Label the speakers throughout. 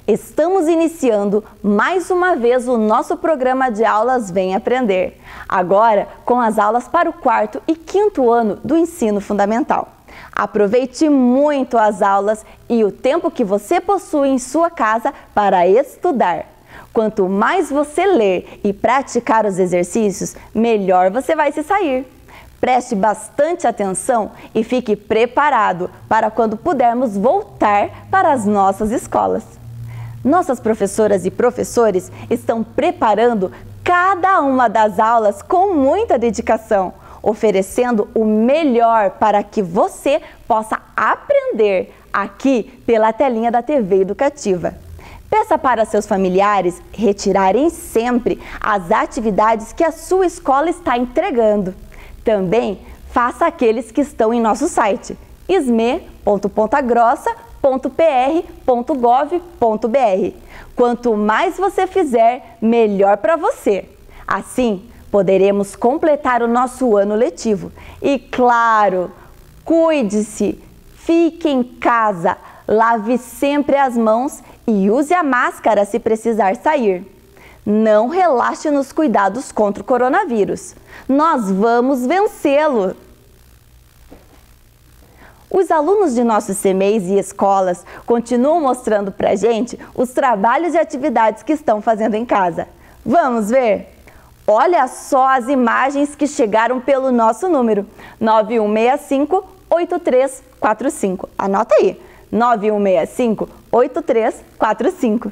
Speaker 1: Estamos iniciando mais uma vez o nosso programa de aulas Vem Aprender. Agora com as aulas para o 4º e 5º ano do ensino fundamental. Aproveite muito as aulas e o tempo que você possui em sua casa para estudar. Quanto mais você ler e praticar os exercícios, melhor você vai se sair. Preste bastante atenção e fique preparado para quando pudermos voltar para as nossas escolas. Nossas professoras e professores estão preparando cada uma das aulas com muita dedicação, oferecendo o melhor para que você possa aprender aqui pela telinha da TV Educativa. Peça para seus familiares retirarem sempre as atividades que a sua escola está entregando. Também faça aqueles que estão em nosso site sme.pontagrossa.pr.gov.br. Quanto mais você fizer, melhor para você. Assim, poderemos completar o nosso ano letivo. E claro, cuide-se, fique em casa, lave sempre as mãos e use a máscara se precisar sair. Não relaxe nos cuidados contra o coronavírus. Nós vamos vencê-lo! Os alunos de nossos CMEs e escolas continuam mostrando pra gente os trabalhos e atividades que estão fazendo em casa. Vamos ver? Olha só as imagens que chegaram pelo nosso número 9165-8345. Anota aí, 9165-8345.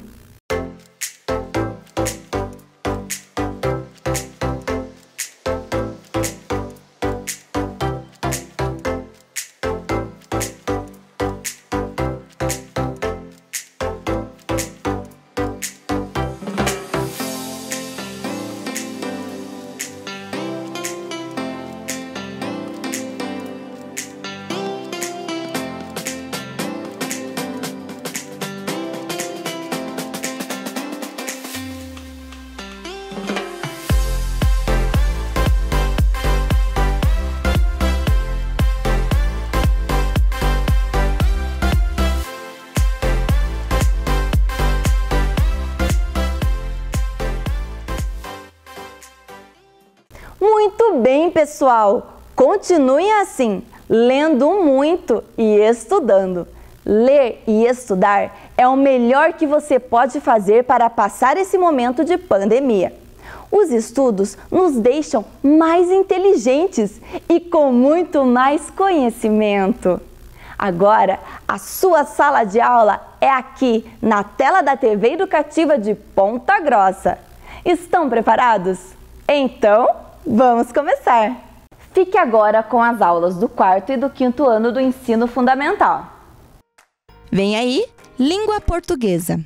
Speaker 1: Muito bem, pessoal! Continuem assim, lendo muito e estudando. Ler e estudar é o melhor que você pode fazer para passar esse momento de pandemia. Os estudos nos deixam mais inteligentes e com muito mais conhecimento. Agora, a sua sala de aula é aqui na tela da TV Educativa de Ponta Grossa. Estão preparados? Então, vamos começar! Fique agora com as aulas do 4º e do 5º ano do ensino fundamental.
Speaker 2: Vem aí, língua portuguesa.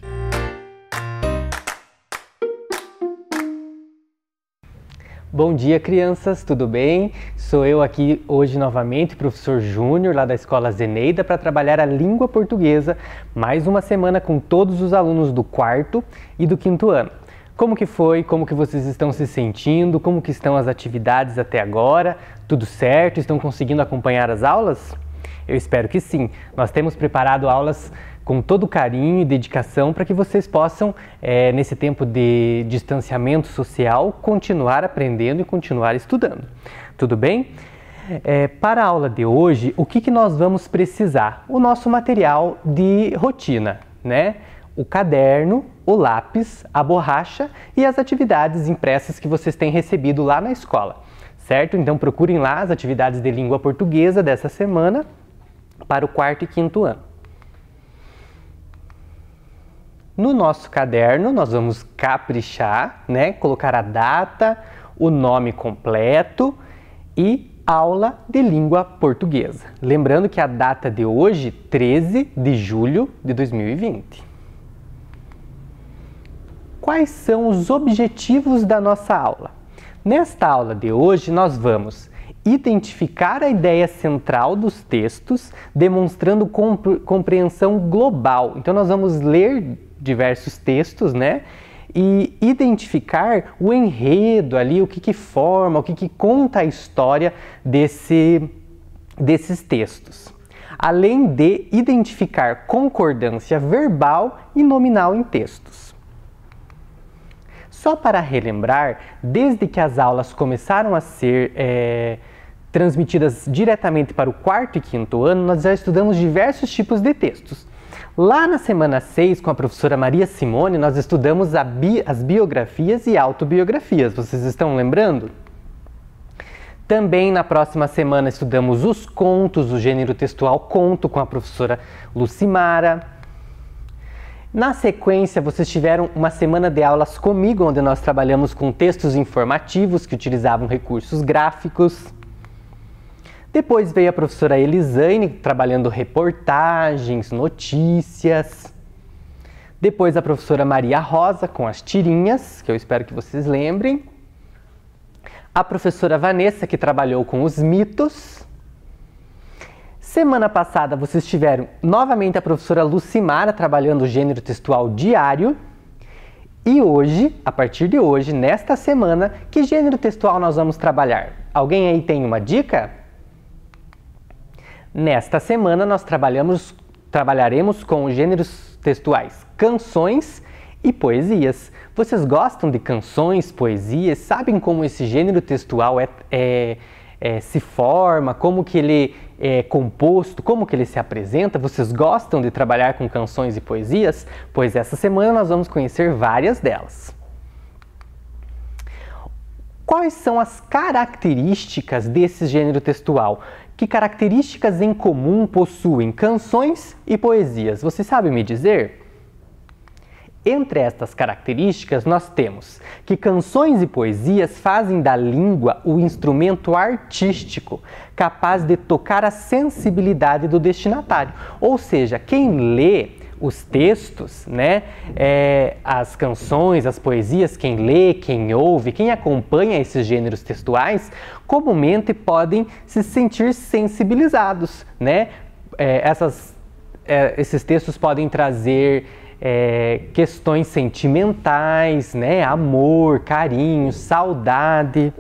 Speaker 3: Bom dia, crianças, tudo bem? Sou eu aqui hoje novamente, professor Júnior, lá da Escola Zeneida, para trabalhar a língua portuguesa, mais uma semana com todos os alunos do 4º e do 5º ano. Como que foi? Como que vocês estão se sentindo? Como que estão as atividades até agora? Tudo certo? Estão conseguindo acompanhar as aulas? Eu espero que sim. Nós temos preparado aulas com todo carinho e dedicação para que vocês possam, nesse tempo de distanciamento social, continuar aprendendo e continuar estudando. Tudo bem? Para a aula de hoje, o que nós vamos precisar? O nosso material de rotina, né? O caderno, o lápis, a borracha e as atividades impressas que vocês têm recebido lá na escola, certo? Então procurem lá as atividades de língua portuguesa dessa semana para o 4º e 5º ano. No nosso caderno nós vamos caprichar, né? Colocar a data, o nome completo e aula de língua portuguesa. Lembrando que a data de hoje, 13 de julho de 2020. Quais são os objetivos da nossa aula? Nesta aula de hoje, nós vamos identificar a ideia central dos textos, demonstrando compreensão global. Então, nós vamos ler diversos textos, né? E identificar o enredo ali, o que forma, o que conta a história desses textos. além de identificar concordância verbal e nominal em textos. Só para relembrar, desde que as aulas começaram a ser transmitidas diretamente para o 4º e 5º ano, nós já estudamos diversos tipos de textos. Lá na semana 6, com a professora Maria Simone, nós estudamos as biografias e autobiografias. Vocês estão lembrando? Também na próxima semana estudamos os contos, o gênero textual conto, com a professora Lucimara. Na sequência, vocês tiveram uma semana de aulas comigo, onde nós trabalhamos com textos informativos que utilizavam recursos gráficos. Depois veio a professora Elisane, trabalhando reportagens, notícias. Depois a professora Maria Rosa, com as tirinhas, que eu espero que vocês lembrem. A professora Vanessa, que trabalhou com os mitos. Semana passada vocês tiveram novamente a professora Lucimara, trabalhando o gênero textual diário. E hoje, a partir de hoje, nesta semana, que gênero textual nós vamos trabalhar? Alguém aí tem uma dica? Nesta semana nós trabalharemos com os gêneros textuais canções e poesias. Vocês gostam de canções, poesias? Sabem como esse gênero textual se forma? Como que ele é composto? Como que ele se apresenta? Vocês gostam de trabalhar com canções e poesias? Pois essa semana nós vamos conhecer várias delas. Quais são as características desse gênero textual? Que características em comum possuem canções e poesias? Você sabe me dizer? Entre estas características, nós temos que canções e poesias fazem da língua o instrumento artístico capaz de tocar a sensibilidade do destinatário. Ou seja, quem lê os textos, né, as canções, as poesias, quem lê, quem ouve, quem acompanha esses gêneros textuais, comumente podem se sentir sensibilizados, né? Esses textos podem trazer questões sentimentais, né? Amor, carinho, saudade.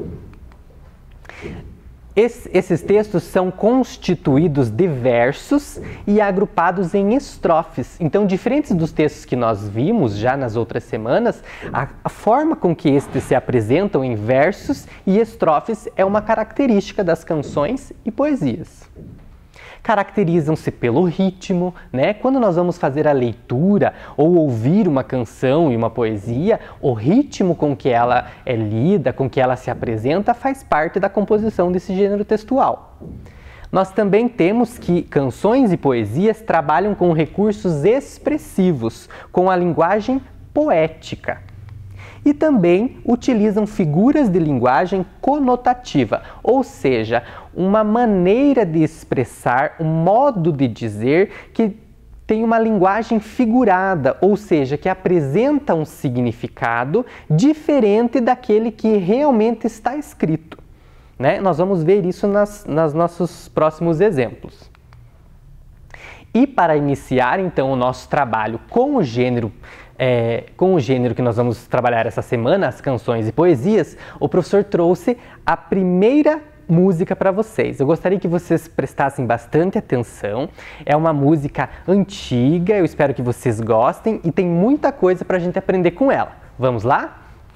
Speaker 3: Esses textos são constituídos de versos e agrupados em estrofes. Então, diferentes dos textos que nós vimos já nas outras semanas, a forma com que estes se apresentam em versos e estrofes é uma característica das canções e poesias. Caracterizam-se pelo ritmo, né? Quando nós vamos fazer a leitura ou ouvir uma canção e uma poesia, o ritmo com que ela é lida, com que ela se apresenta, faz parte da composição desse gênero textual. Nós também temos que canções e poesias trabalham com recursos expressivos, com a linguagem poética. E também utilizam figuras de linguagem conotativa, ou seja, uma maneira de expressar, um modo de dizer que tem uma linguagem figurada, ou seja, que apresenta um significado diferente daquele que realmente está escrito, né? Nós vamos ver isso nos nossos próximos exemplos. E para iniciar, então, o nosso trabalho com o gênero que nós vamos trabalhar essa semana, as canções e poesias, o professor trouxe a primeira música para vocês. Eu gostaria que vocês prestassem bastante atenção. É uma música antiga, eu espero que vocês gostem e tem muita coisa para a gente aprender com ela. Vamos lá?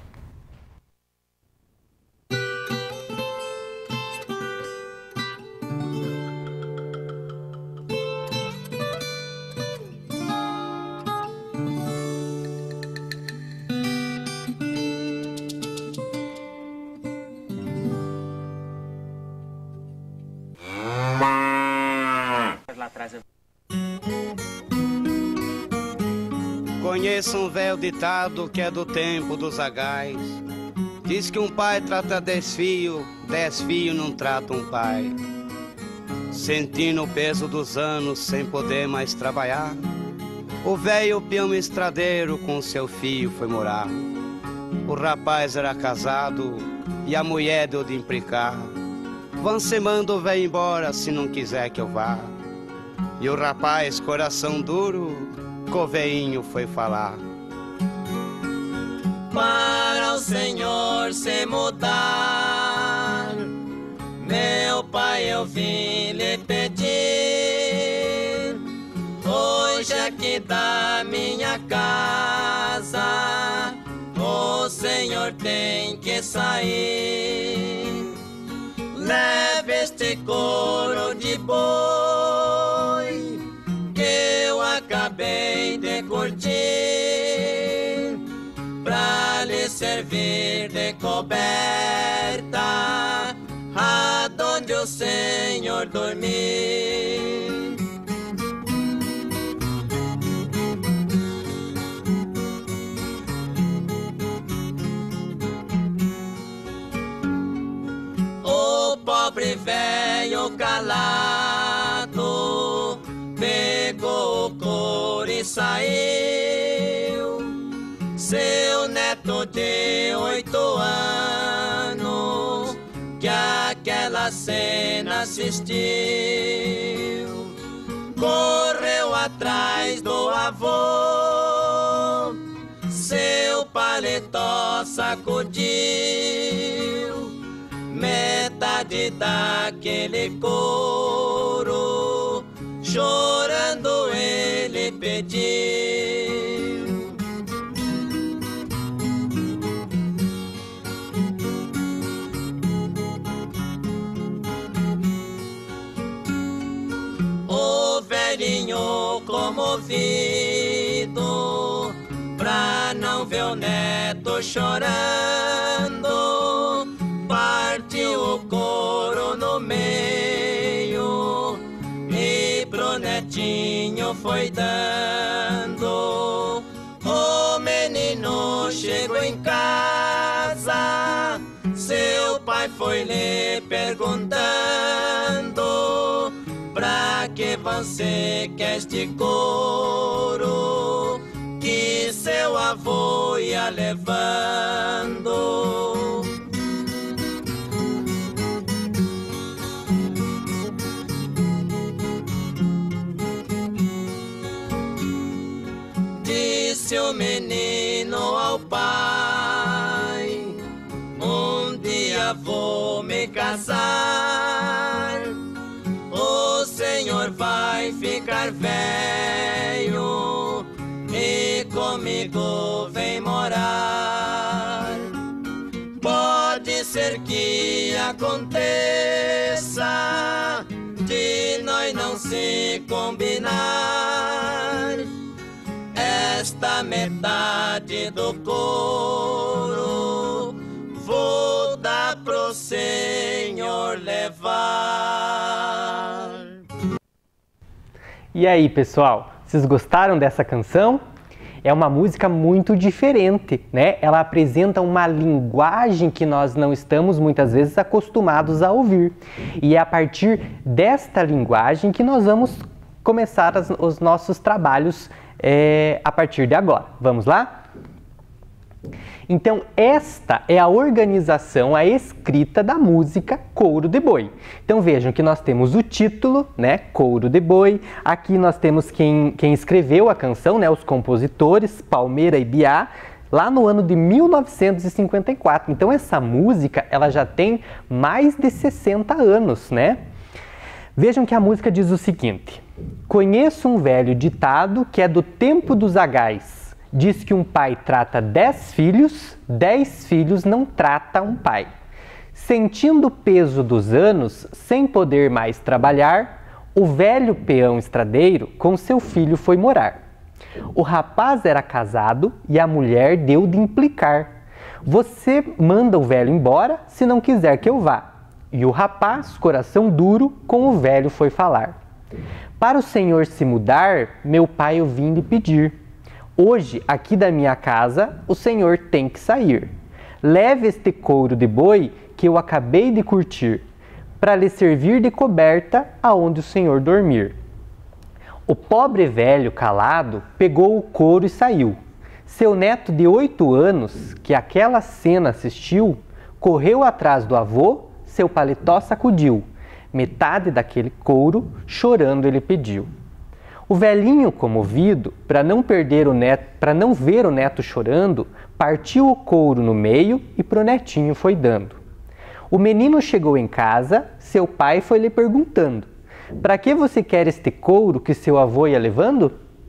Speaker 4: Conheço um velho ditado que é do tempo dos zagais. Diz que um pai trata 10 filhos não trata um pai. Sentindo o peso dos anos sem poder mais trabalhar, o velho peão estradeiro com seu filho foi morar. O rapaz era casado e a mulher deu de implicar. Você manda o velho embora se não quiser que eu vá. E o rapaz, coração duro, com o veinho foi falar.
Speaker 5: Para o Senhor se mudar, meu pai, eu vim lhe pedir. da casa, o Senhor tem que sair. Leve este couro de boi que eu acabei de curtir, pra lhe servir de coberta aonde o Senhor dormir. O pobre velho calado pegou o couro e saiu. Seu neto de 8 anos que aquela cena assistiu, correu atrás do avô, seu paletó sacudiu, metade daquele couro, chorando ele pediu. O velhinho comovido, pra não ver o neto chorando, partiu o couro no meio e pro netinho foi dando. O menino chegou em casa, seu pai foi lhe perguntando: pra que você quer este couro que seu avô ia levando? Disse o menino ao pai: um dia vou me casar, o Senhor vai ficar velho e comigo vem morar. Pode ser que aconteça de nós não se combinar, esta metade do couro vou dar pro Senhor levar.
Speaker 3: E aí, pessoal, vocês gostaram dessa canção? É uma música muito diferente, né? Ela apresenta uma linguagem que nós não estamos muitas vezes acostumados a ouvir. E é a partir desta linguagem que nós vamos começar os nossos trabalhos a partir de agora. Vamos lá? Então, esta é a organização, a escrita da música Couro de Boi. Então, vejam que nós temos o título, né, Couro de Boi. Aqui nós temos quem escreveu a canção, né, os compositores, Palmeira e Biá, lá no ano de 1954. Então, essa música, ela já tem mais de 60 anos, né? Vejam que a música diz o seguinte: conheço um velho ditado que é do tempo dos zagais. Diz que um pai trata 10 filhos, 10 filhos não trata um pai. Sentindo o peso dos anos, sem poder mais trabalhar, o velho peão estradeiro com seu filho foi morar. O rapaz era casado e a mulher deu de implicar: você manda o velho embora se não quiser que eu vá. E o rapaz, coração duro, com o velho foi falar: para o senhor se mudar, meu pai eu vim lhe pedir. Hoje, aqui da minha casa, o senhor tem que sair. Leve este couro de boi que eu acabei de curtir, para lhe servir de coberta aonde o senhor dormir. O pobre velho calado pegou o couro e saiu. Seu neto de 8 anos, que aquela cena assistiu, correu atrás do avô, seu paletó sacudiu. Metade daquele couro, chorando, ele pediu. O velhinho, comovido, para não ver o neto chorando, partiu o couro no meio e pro netinho foi dando. O menino chegou em casa, seu pai foi lhe perguntando: para que você quer este couro que seu avô ia levando?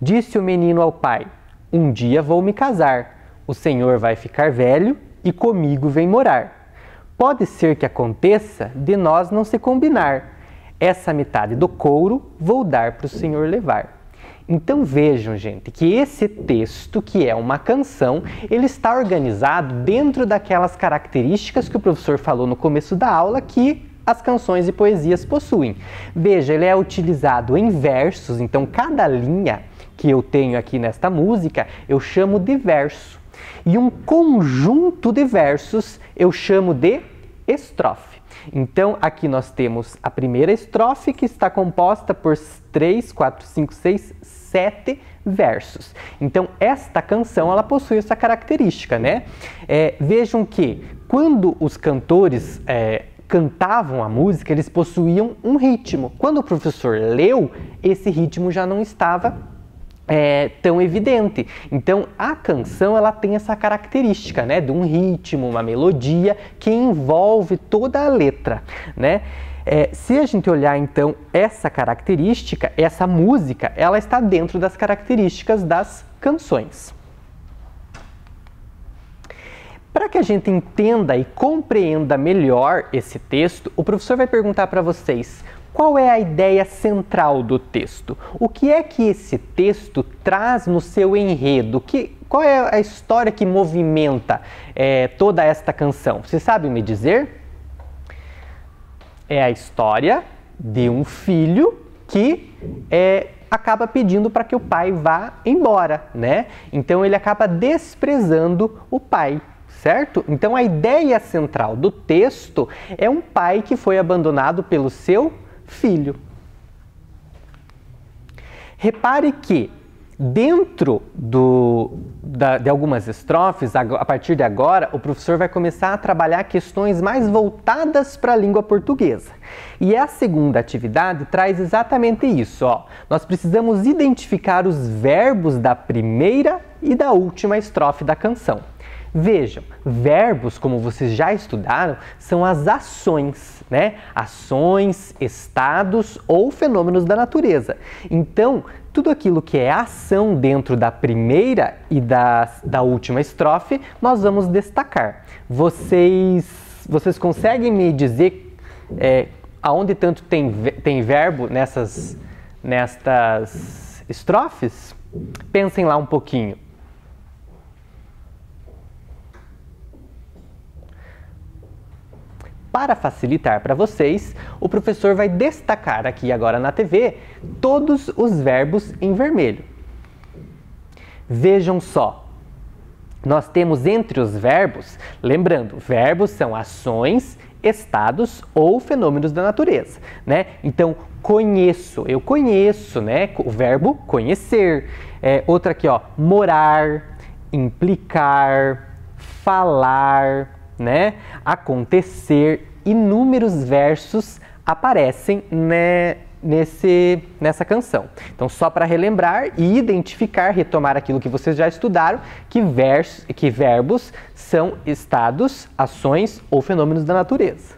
Speaker 3: Disse o menino ao pai: um dia vou me casar. O senhor vai ficar velho e comigo vem morar. Pode ser que aconteça de nós não se combinar. Essa metade do couro vou dar para o senhor levar. Então vejam, gente, que esse texto, que é uma canção, ele está organizado dentro daquelas características que o professor falou no começo da aula que as canções e poesias possuem. Veja, ele é utilizado em versos, então cada linha que eu tenho aqui nesta música eu chamo de verso. E um conjunto de versos eu chamo de estrofe. Então, aqui nós temos a primeira estrofe, que está composta por 3, 4, 5, 6, 7 versos. Então, esta canção, ela possui essa característica, né? Vejam que, quando os cantores cantavam a música, eles possuíam um ritmo. Quando o professor leu, esse ritmo já não estava tão evidente. Então, a canção, ela tem essa característica, né, de um ritmo, uma melodia que envolve toda a letra, né? Se a gente olhar, então, essa característica, essa música, ela está dentro das características das canções. Para que a gente entenda e compreenda melhor esse texto, o professor vai perguntar para vocês: qual é a ideia central do texto? O que é que esse texto traz no seu enredo? Qual é a história que movimenta toda esta canção? Você sabe me dizer? É a história de um filho que acaba pedindo para que o pai vá embora, né? Então ele acaba desprezando o pai, certo? Então a ideia central do texto é um pai que foi abandonado pelo seu filho. Repare que dentro de algumas estrofes, a partir de agora, o professor vai começar a trabalhar questões mais voltadas para a língua portuguesa. E a segunda atividade traz exatamente isso, ó. Nós precisamos identificar os verbos da primeira e da última estrofe da canção. Vejam, verbos, como vocês já estudaram, são as ações, né? Ações, estados ou fenômenos da natureza. Então, tudo aquilo que é ação dentro da primeira e da última estrofe, nós vamos destacar. Vocês conseguem me dizer aonde tanto tem verbo nestas estrofes? Pensem lá um pouquinho. Para facilitar para vocês, o professor vai destacar aqui agora na TV todos os verbos em vermelho. Vejam só, nós temos entre os verbos, lembrando, verbos são ações, estados ou fenômenos da natureza, né? Então, conheço, eu conheço, né? O verbo conhecer. Outra aqui, ó, morar, implicar, falar, né? Acontecer. Inúmeros versos aparecem nessa canção. Então, só para relembrar e identificar, retomar aquilo que vocês já estudaram, que verbos são estados, ações ou fenômenos da natureza.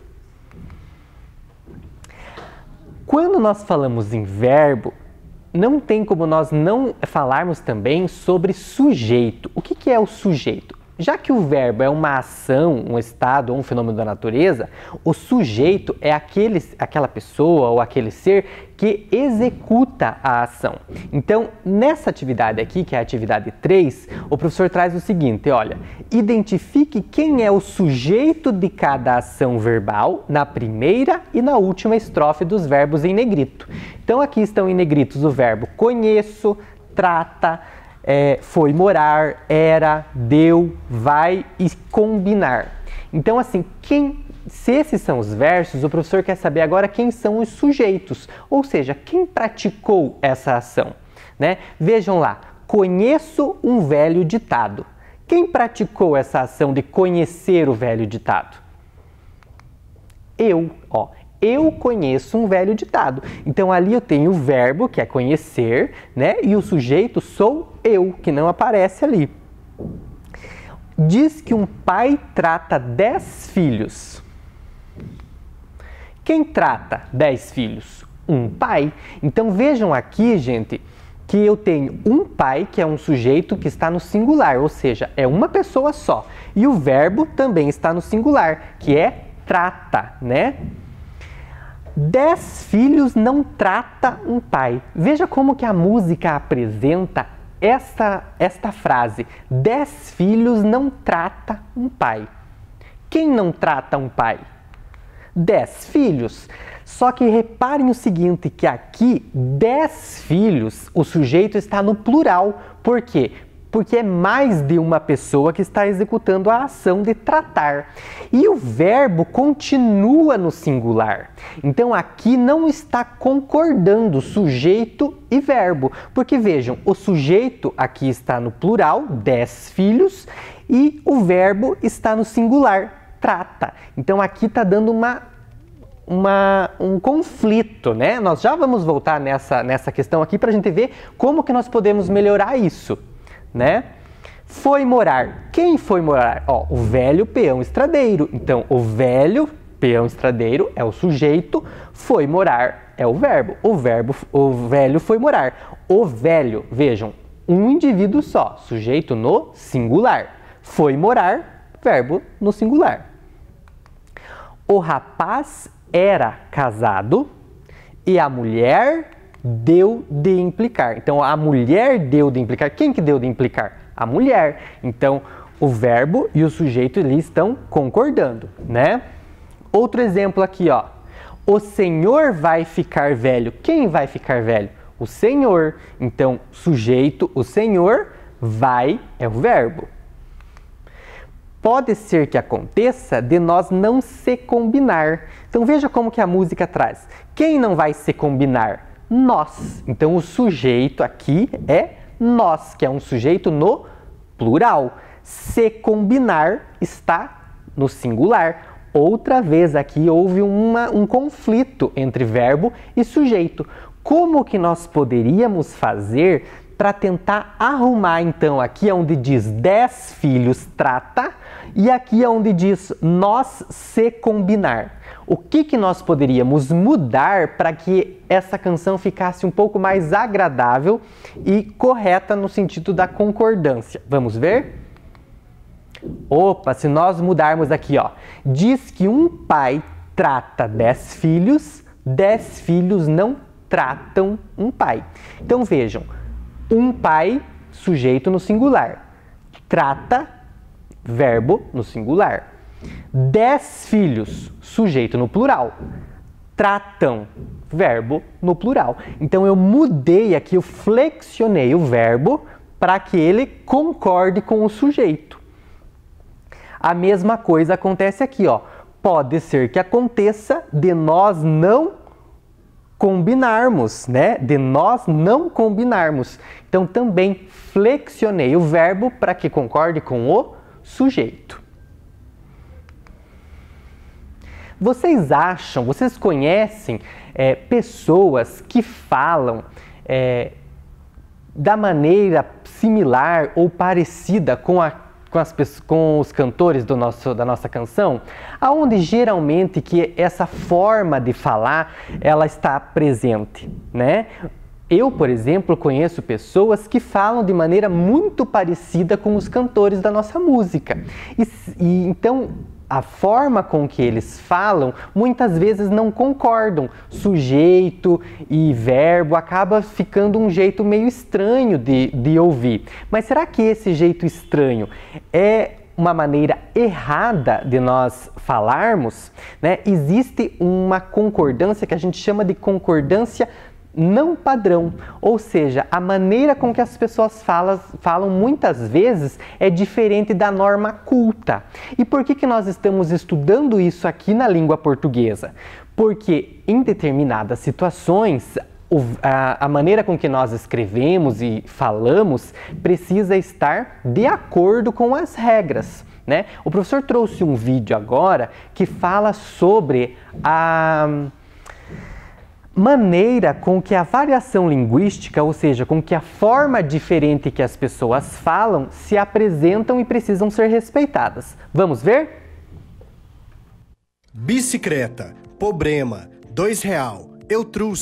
Speaker 3: Quando nós falamos em verbo, não tem como nós não falarmos também sobre sujeito. O que é o sujeito? Já que o verbo é uma ação, um estado ou um fenômeno da natureza, o sujeito é aquela pessoa ou aquele ser que executa a ação. Então, nessa atividade aqui, que é a atividade 3, o professor traz o seguinte, olha, identifique quem é o sujeito de cada ação verbal na primeira e na última estrofe dos verbos em negrito. Então, aqui estão em negritos o verbo conheço, trata, foi morar, era, deu, vai e combinar. Então, assim, se esses são os versos, o professor quer saber agora quem são os sujeitos, ou seja, quem praticou essa ação, né? Vejam lá, conheço um velho ditado. Quem praticou essa ação de conhecer o velho ditado? Eu, ó. Eu conheço um velho ditado. Então, ali eu tenho o verbo, que é conhecer, né? E o sujeito sou eu, que não aparece ali. Diz que um pai trata 10 filhos. Quem trata 10 filhos? Um pai. Então, vejam aqui, gente, que eu tenho um pai, que é um sujeito que está no singular, ou seja, é uma pessoa só. E o verbo também está no singular, que é trata, né? 10 filhos não trata um pai. Veja como que a música apresenta esta frase. 10 filhos não trata um pai. Quem não trata um pai? 10 filhos. Só que reparem o seguinte, que aqui 10 filhos, o sujeito está no plural. Por quê? Porque é mais de uma pessoa que está executando a ação de tratar. E o verbo continua no singular. Então aqui não está concordando sujeito e verbo. Porque vejam, o sujeito aqui está no plural, 10 filhos, e o verbo está no singular, trata. Então aqui está dando um conflito, né? Nós já vamos voltar nessa questão aqui para a gente ver como que nós podemos melhorar isso, né? Foi morar. Quem foi morar? Ó, o velho peão estradeiro. Então, o velho peão estradeiro é o sujeito, foi morar é o verbo. O velho foi morar. O velho, vejam, um indivíduo só, sujeito no singular. Foi morar, verbo no singular. O rapaz era casado e a mulher deu de implicar. Então, a mulher deu de implicar. Quem que deu de implicar? A mulher. Então, o verbo e o sujeito ali estão concordando, né? Outro exemplo aqui, ó. O senhor vai ficar velho. Quem vai ficar velho? O senhor. Então, sujeito, o senhor, vai é o verbo. Pode ser que aconteça de nós não se combinar. Então, veja como que a música traz. Quem não vai se combinar? Nós. Então, o sujeito aqui é nós, que é um sujeito no plural. Se combinar está no singular. Outra vez aqui houve um conflito entre verbo e sujeito. Como que nós poderíamos fazer para tentar arrumar, então, aqui é onde diz 10 filhos trata e aqui é onde diz nós se combinar. O que nós poderíamos mudar para que essa canção ficasse um pouco mais agradável e correta no sentido da concordância? Vamos ver? Opa, se nós mudarmos aqui, ó, diz que um pai trata 10 filhos não tratam um pai. Então vejam, um pai, sujeito no singular, trata, verbo no singular. 10 filhos, sujeito no plural, tratam, verbo no plural. Então eu mudei aqui, eu flexionei o verbo para que ele concorde com o sujeito. A mesma coisa acontece aqui, ó. Pode ser que aconteça de nós não combinarmos, né? De nós não combinarmos. Então também flexionei o verbo para que concorde com o sujeito. Vocês conhecem pessoas que falam da maneira similar ou parecida com os cantores da nossa canção, aonde geralmente que essa forma de falar ela está presente, né? Eu, por exemplo, conheço pessoas que falam de maneira muito parecida com os cantores da nossa música. E então a forma com que eles falam muitas vezes não concordam. Sujeito e verbo acaba ficando um jeito meio estranho de ouvir. Mas será que esse jeito estranho é uma maneira errada de nós falarmos, né? Existe uma concordância que a gente chama de concordância não padrão, ou seja, a maneira com que as pessoas falam muitas vezes é diferente da norma culta. E por que nós estamos estudando isso aqui na língua portuguesa? Porque em determinadas situações a maneira com que nós escrevemos e falamos precisa estar de acordo com as regras, né? O professor trouxe um vídeo agora que fala sobre a maneira com que a variação linguística, ou seja, com que a forma diferente que as pessoas falam se apresentam e precisam ser respeitadas. Vamos ver?
Speaker 6: Bicicleta, problema, R$2, eu trouxe.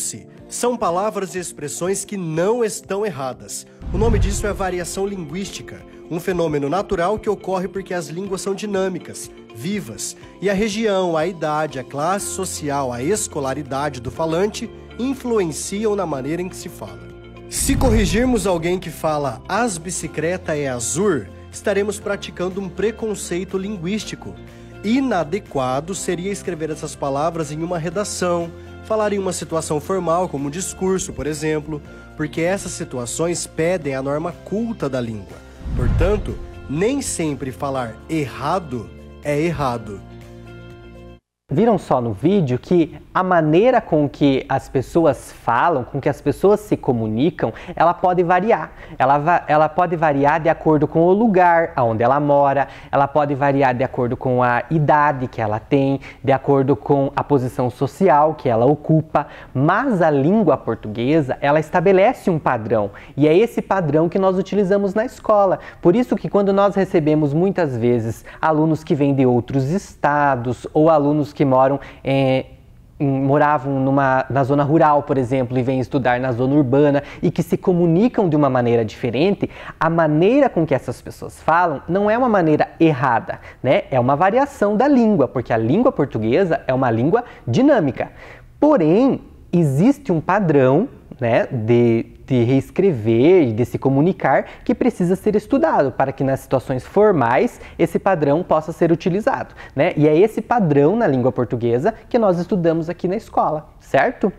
Speaker 6: São palavras e expressões que não estão erradas. O nome disso é variação linguística, um fenômeno natural que ocorre porque as línguas são dinâmicas, vivas, e a região, a idade, a classe social, a escolaridade do falante influenciam na maneira em que se fala. Se corrigirmos alguém que fala "as bicicleta é azul", estaremos praticando um preconceito linguístico. Inadequado seria escrever essas palavras em uma redação, falar em uma situação formal, como um discurso, por exemplo, porque essas situações pedem a norma culta da língua. Portanto, nem sempre falar errado é errado.
Speaker 3: Viram só no vídeo que a maneira com que as pessoas falam, com que as pessoas se comunicam, ela pode variar. Ela pode variar de acordo com o lugar onde ela mora, ela pode variar de acordo com a idade que ela tem, de acordo com a posição social que ela ocupa, mas a língua portuguesa, ela estabelece um padrão, e é esse padrão que nós utilizamos na escola. Por isso que quando nós recebemos muitas vezes alunos que vêm de outros estados ou alunos que moravam na zona rural, por exemplo, e vêm estudar na zona urbana e que se comunicam de uma maneira diferente, a maneira com que essas pessoas falam não é uma maneira errada, né? É uma variação da língua, porque a língua portuguesa é uma língua dinâmica. Porém, existe um padrão, né, de reescrever e de se comunicar que precisa ser estudado para que nas situações formais esse padrão possa ser utilizado, né? E é esse padrão na língua portuguesa que nós estudamos aqui na escola, certo?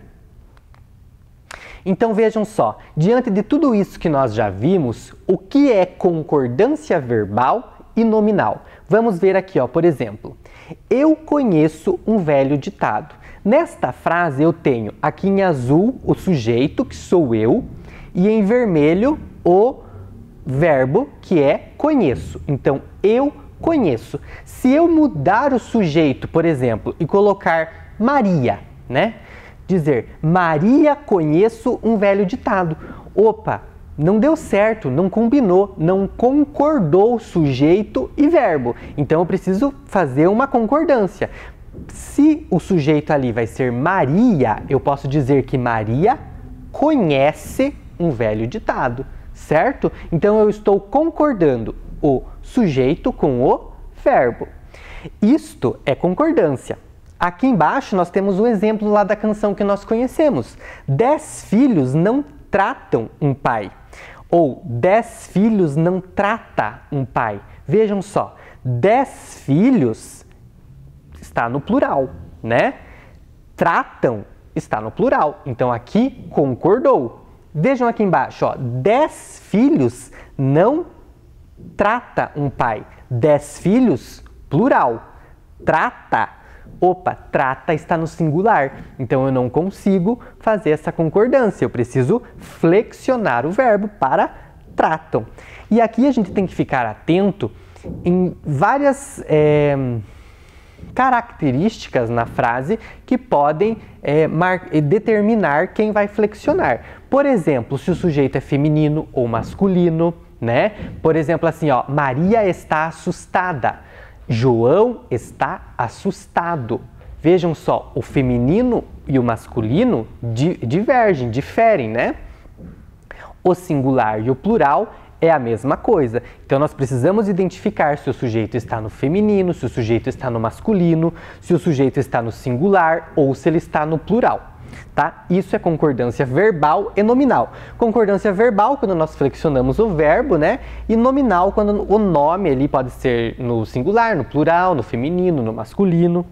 Speaker 3: Então vejam só, diante de tudo isso que nós já vimos, o que é concordância verbal e nominal? Vamos ver aqui, ó, por exemplo, eu conheço um velho ditado. Nesta frase eu tenho aqui em azul o sujeito, que sou eu, e em vermelho o verbo, que é conheço. Então, eu conheço. Se eu mudar o sujeito, por exemplo, e colocar Maria, né? Dizer, Maria conheço um velho ditado. Opa, não deu certo, não combinou, não concordou sujeito e verbo. Então, eu preciso fazer uma concordância. Se o sujeito ali vai ser Maria, eu posso dizer que Maria conhece um velho ditado, certo? Então eu estou concordando o sujeito com o verbo. Isto é concordância. Aqui embaixo nós temos o exemplo lá da canção que nós conhecemos. 10 filhos não tratam um pai. Ou 10 filhos não trata um pai. Vejam só, 10 filhos está no plural, né? Tratam está no plural. Então aqui concordou. Vejam aqui embaixo, ó, 10 filhos não trata um pai. 10 filhos, plural. Trata. Opa, trata está no singular. Então eu não consigo fazer essa concordância. Eu preciso flexionar o verbo para tratam. E aqui a gente tem que ficar atento em várias características na frase que podem determinar quem vai flexionar. Por exemplo, se o sujeito é feminino ou masculino, né? Por exemplo, assim, ó, Maria está assustada, João está assustado. Vejam só, o feminino e o masculino divergem, diferem, né? O singular e o plural é a mesma coisa. Então, nós precisamos identificar se o sujeito está no feminino, se o sujeito está no masculino, se o sujeito está no singular ou se ele está no plural, tá? Isso é concordância verbal e nominal. Concordância verbal, quando nós flexionamos o verbo, né? E nominal, quando o nome ali pode ser no singular, no plural, no feminino, no masculino.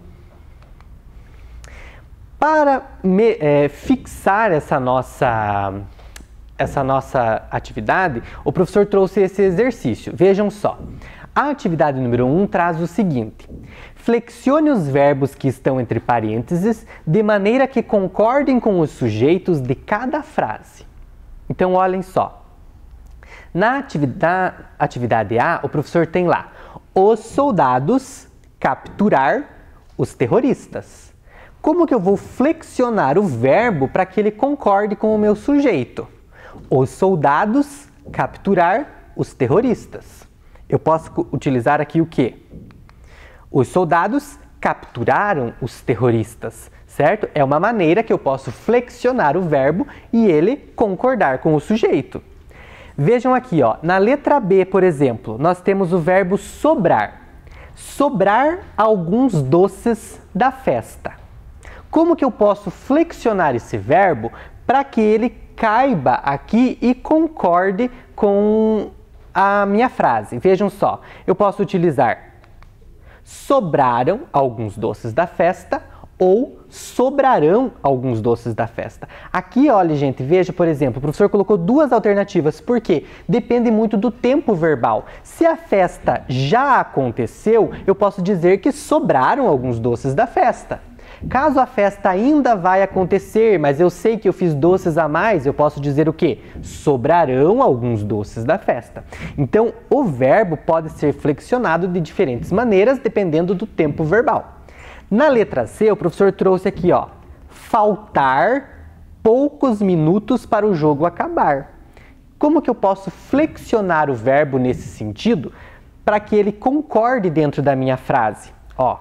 Speaker 3: Para fixar essa nossa atividade, o professor trouxe esse exercício. Vejam só. A atividade número 1 traz o seguinte: flexione os verbos que estão entre parênteses de maneira que concordem com os sujeitos de cada frase. Então, olhem só. Na atividade A, o professor tem lá: os soldados capturar os terroristas. Como que eu vou flexionar o verbo para que ele concorde com o meu sujeito? Os soldados capturar os terroristas. Eu posso utilizar aqui o quê? Os soldados capturaram os terroristas, certo? É uma maneira que eu posso flexionar o verbo e ele concordar com o sujeito. Vejam aqui, ó, na letra B, por exemplo, nós temos o verbo sobrar. Sobrar alguns doces da festa. Como que eu posso flexionar esse verbo para que ele caiba aqui e concorde com a minha frase? Vejam só, eu posso utilizar sobraram alguns doces da festa ou sobrarão alguns doces da festa. Aqui, olha, gente, veja, por exemplo, o professor colocou duas alternativas, porque depende muito do tempo verbal. Se a festa já aconteceu, eu posso dizer que sobraram alguns doces da festa. Caso a festa ainda vai acontecer, mas eu sei que eu fiz doces a mais, eu posso dizer o quê? Sobrarão alguns doces da festa. Então, o verbo pode ser flexionado de diferentes maneiras, dependendo do tempo verbal. Na letra C, o professor trouxe aqui, ó, faltar poucos minutos para o jogo acabar. Como que eu posso flexionar o verbo nesse sentido para que ele concorde dentro da minha frase? Ó,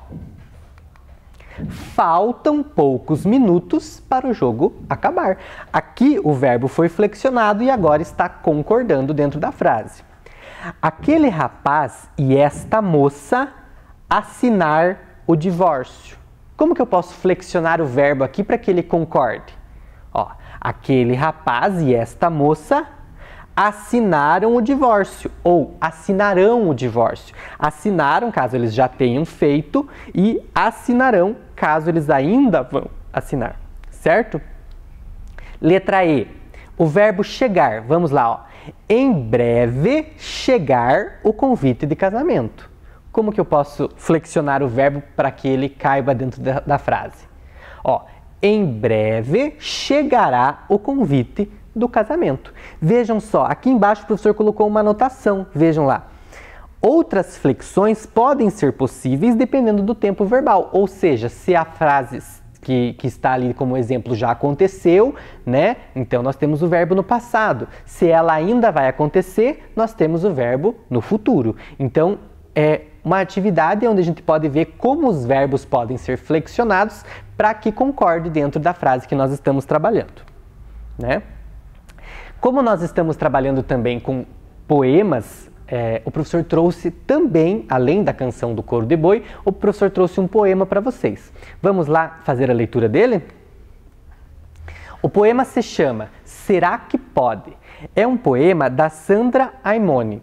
Speaker 3: faltam poucos minutos para o jogo acabar. Aqui o verbo foi flexionado e agora está concordando dentro da frase. Aquele rapaz e esta moça assinar o divórcio. Como que eu posso flexionar o verbo aqui para que ele concorde? Ó, aquele rapaz e esta moça assinaram o divórcio ou assinarão o divórcio. Assinaram caso eles já tenham feito e assinarão caso eles ainda vão assinar, certo? Letra E, o verbo chegar. Vamos lá, ó. Em breve chegar o convite de casamento. Como que eu posso flexionar o verbo para que ele caiba dentro da frase? Ó, em breve chegará o convite do casamento. Vejam só, aqui embaixo o professor colocou uma anotação, vejam lá. Outras flexões podem ser possíveis dependendo do tempo verbal, ou seja, se a frase que está ali como exemplo já aconteceu, né? Então nós temos o verbo no passado. Se ela ainda vai acontecer, nós temos o verbo no futuro. Então, é uma atividade onde a gente pode ver como os verbos podem ser flexionados para que concorde dentro da frase que nós estamos trabalhando, né? Como nós estamos trabalhando também com poemas, o professor trouxe também, além da canção do Coro de Boi, o professor trouxe um poema para vocês. Vamos lá fazer a leitura dele? O poema se chama Será que Pode? É um poema da Sandra Aimone.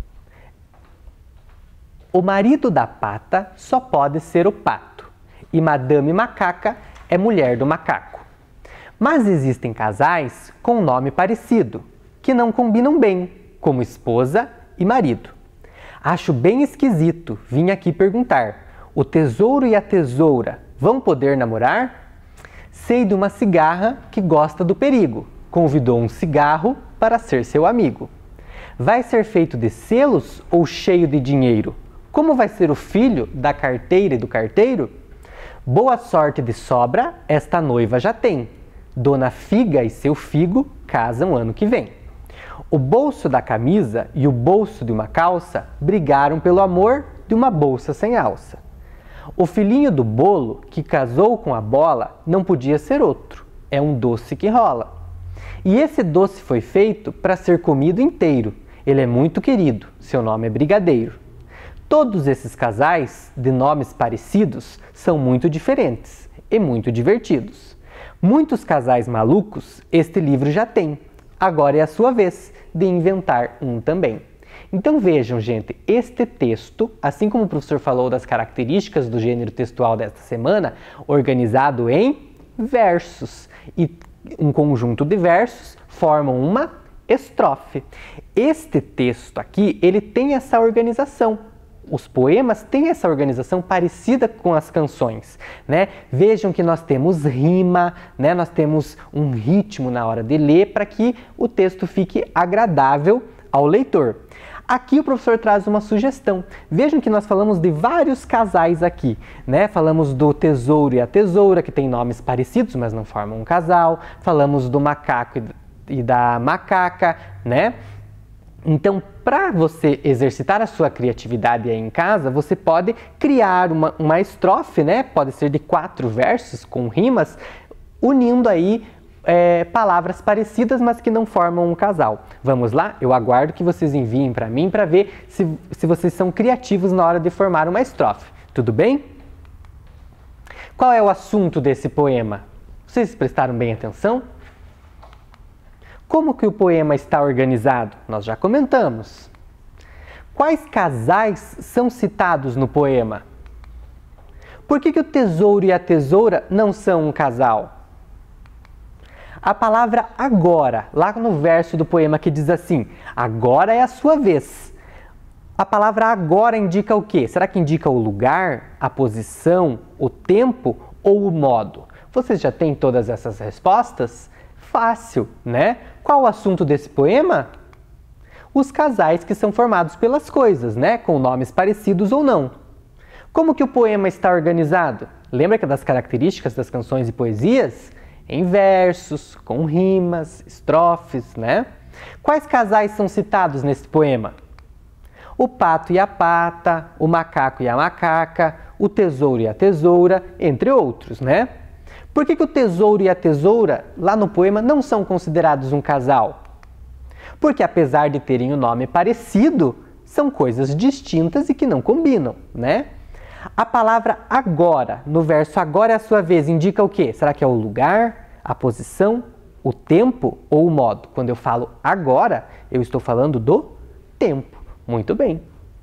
Speaker 3: O marido da pata só pode ser o pato, e Madame Macaca é mulher do macaco. Mas existem casais com nome parecido, que não combinam bem, como esposa e marido. Acho bem esquisito, vim aqui perguntar, o tesouro e a tesoura vão poder namorar? Sei de uma cigarra que gosta do perigo, convidou um cigarro para ser seu amigo. Vai ser feito de selos ou cheio de dinheiro? Como vai ser o filho da carteira e do carteiro? Boa sorte de sobra, esta noiva já tem. Dona Figa e seu figo casam ano que vem. O bolso da camisa e o bolso de uma calça brigaram pelo amor de uma bolsa sem alça. O filhinho do bolo que casou com a bola não podia ser outro. É um doce que rola. E esse doce foi feito para ser comido inteiro. Ele é muito querido, seu nome é Brigadeiro. Todos esses casais, de nomes parecidos, são muito diferentes e muito divertidos. Muitos casais malucos este livro já tem. Agora é a sua vez de inventar um também. Então vejam, gente, este texto, assim como o professor falou das características do gênero textual desta semana, organizado em versos. E um conjunto de versos formam uma estrofe. Este texto aqui, ele tem essa organização. Os poemas têm essa organização parecida com as canções, né? Vejam que nós temos rima, né? Nós temos um ritmo na hora de ler para que o texto fique agradável ao leitor. Aqui o professor traz uma sugestão. Vejam que nós falamos de vários casais aqui, né? Falamos do tesouro e a tesoura, que têm nomes parecidos, mas não formam um casal. Falamos do macaco e da macaca, né? Então, para você exercitar a sua criatividade aí em casa, você pode criar uma estrofe, né? Pode ser de 4 versos com rimas, unindo aí palavras parecidas, mas que não formam um casal. Vamos lá? Eu aguardo que vocês enviem para mim para ver se vocês são criativos na hora de formar uma estrofe. Tudo bem? Qual é o assunto desse poema? Vocês prestaram bem atenção? Como que o poema está organizado? Nós já comentamos. Quais casais são citados no poema? Por que o tesouro e a tesoura não são um casal? A palavra agora, lá no verso do poema que diz assim, agora é a sua vez. A palavra agora indica o quê? Será que indica o lugar, a posição, o tempo ou o modo? Vocês já têm todas essas respostas? Fácil, né? Qual o assunto desse poema? Os casais que são formados pelas coisas, né? Com nomes parecidos ou não. Como que o poema está organizado? Lembra que das características das canções e poesias? Em versos, com rimas, estrofes, né? Quais casais são citados nesse poema? O pato e a pata, o macaco e a macaca, o tesouro e a tesoura, entre outros, né? Por que o tesouro e a tesoura, lá no poema, não são considerados um casal? Porque apesar de terem o nome parecido, são coisas distintas e que não combinam, né? A palavra agora, no verso agora é a sua vez, indica o quê? Será que é o lugar, a posição, o tempo ou o modo? Quando eu falo agora, eu estou falando do tempo. Muito bem.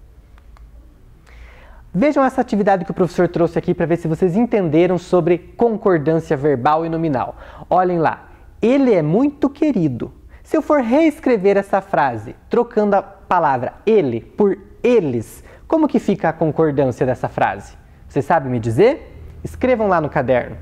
Speaker 3: Vejam essa atividade que o professor trouxe aqui para ver se vocês entenderam sobre concordância verbal e nominal. Olhem lá. Ele é muito querido. Se eu for reescrever essa frase, trocando a palavra ele por eles, como que fica a concordância dessa frase? Vocês sabem me dizer? Escrevam lá no caderno.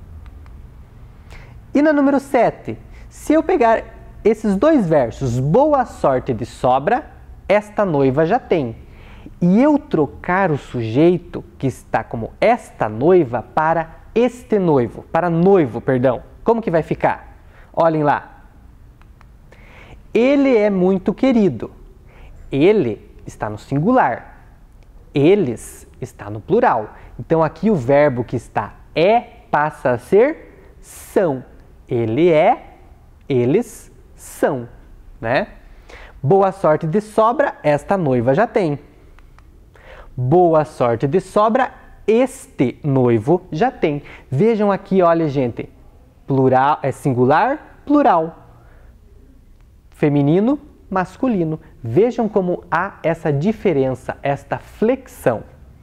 Speaker 3: E na número 7, se eu pegar esses 2 versos, boa sorte de sobra, esta noiva já tem, e eu trocar o sujeito que está como esta noiva para este noivo, para noivo, perdão, como que vai ficar? Olhem lá. Ele é muito querido. Ele está no singular. Eles está no plural. Então aqui o verbo que está passa a ser são. Ele é, eles são, né? Boa sorte de sobra, esta noiva já tem. Boa sorte de sobra, este noivo já tem. Vejam aqui, olha, gente, plural, singular, plural. Feminino, masculino. Vejam como há essa diferença, esta flexão.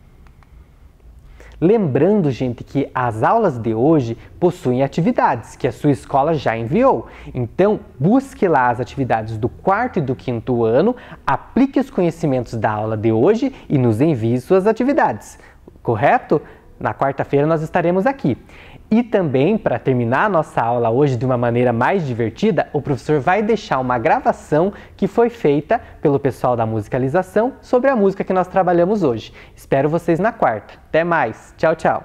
Speaker 3: Lembrando, gente, que as aulas de hoje possuem atividades que a sua escola já enviou. Então, busque lá as atividades do 4º e do 5º ano, aplique os conhecimentos da aula de hoje e nos envie suas atividades. Correto? Na quarta-feira nós estaremos aqui. E também, para terminar a nossa aula hoje de uma maneira mais divertida, o professor vai deixar uma gravação que foi feita pelo pessoal da musicalização sobre a música que nós trabalhamos hoje. Espero vocês na quarta. Até mais. Tchau, tchau.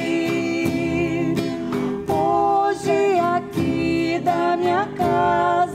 Speaker 7: Casa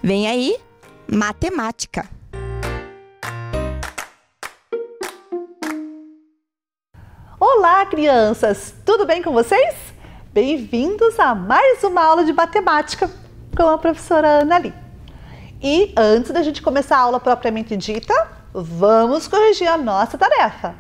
Speaker 2: Vem aí, matemática.
Speaker 7: Olá, crianças! Tudo bem com vocês? Bem-vindos a mais uma aula de matemática com a professora Ana Lee. E antes da gente começar a aula propriamente dita, vamos corrigir a nossa tarefa.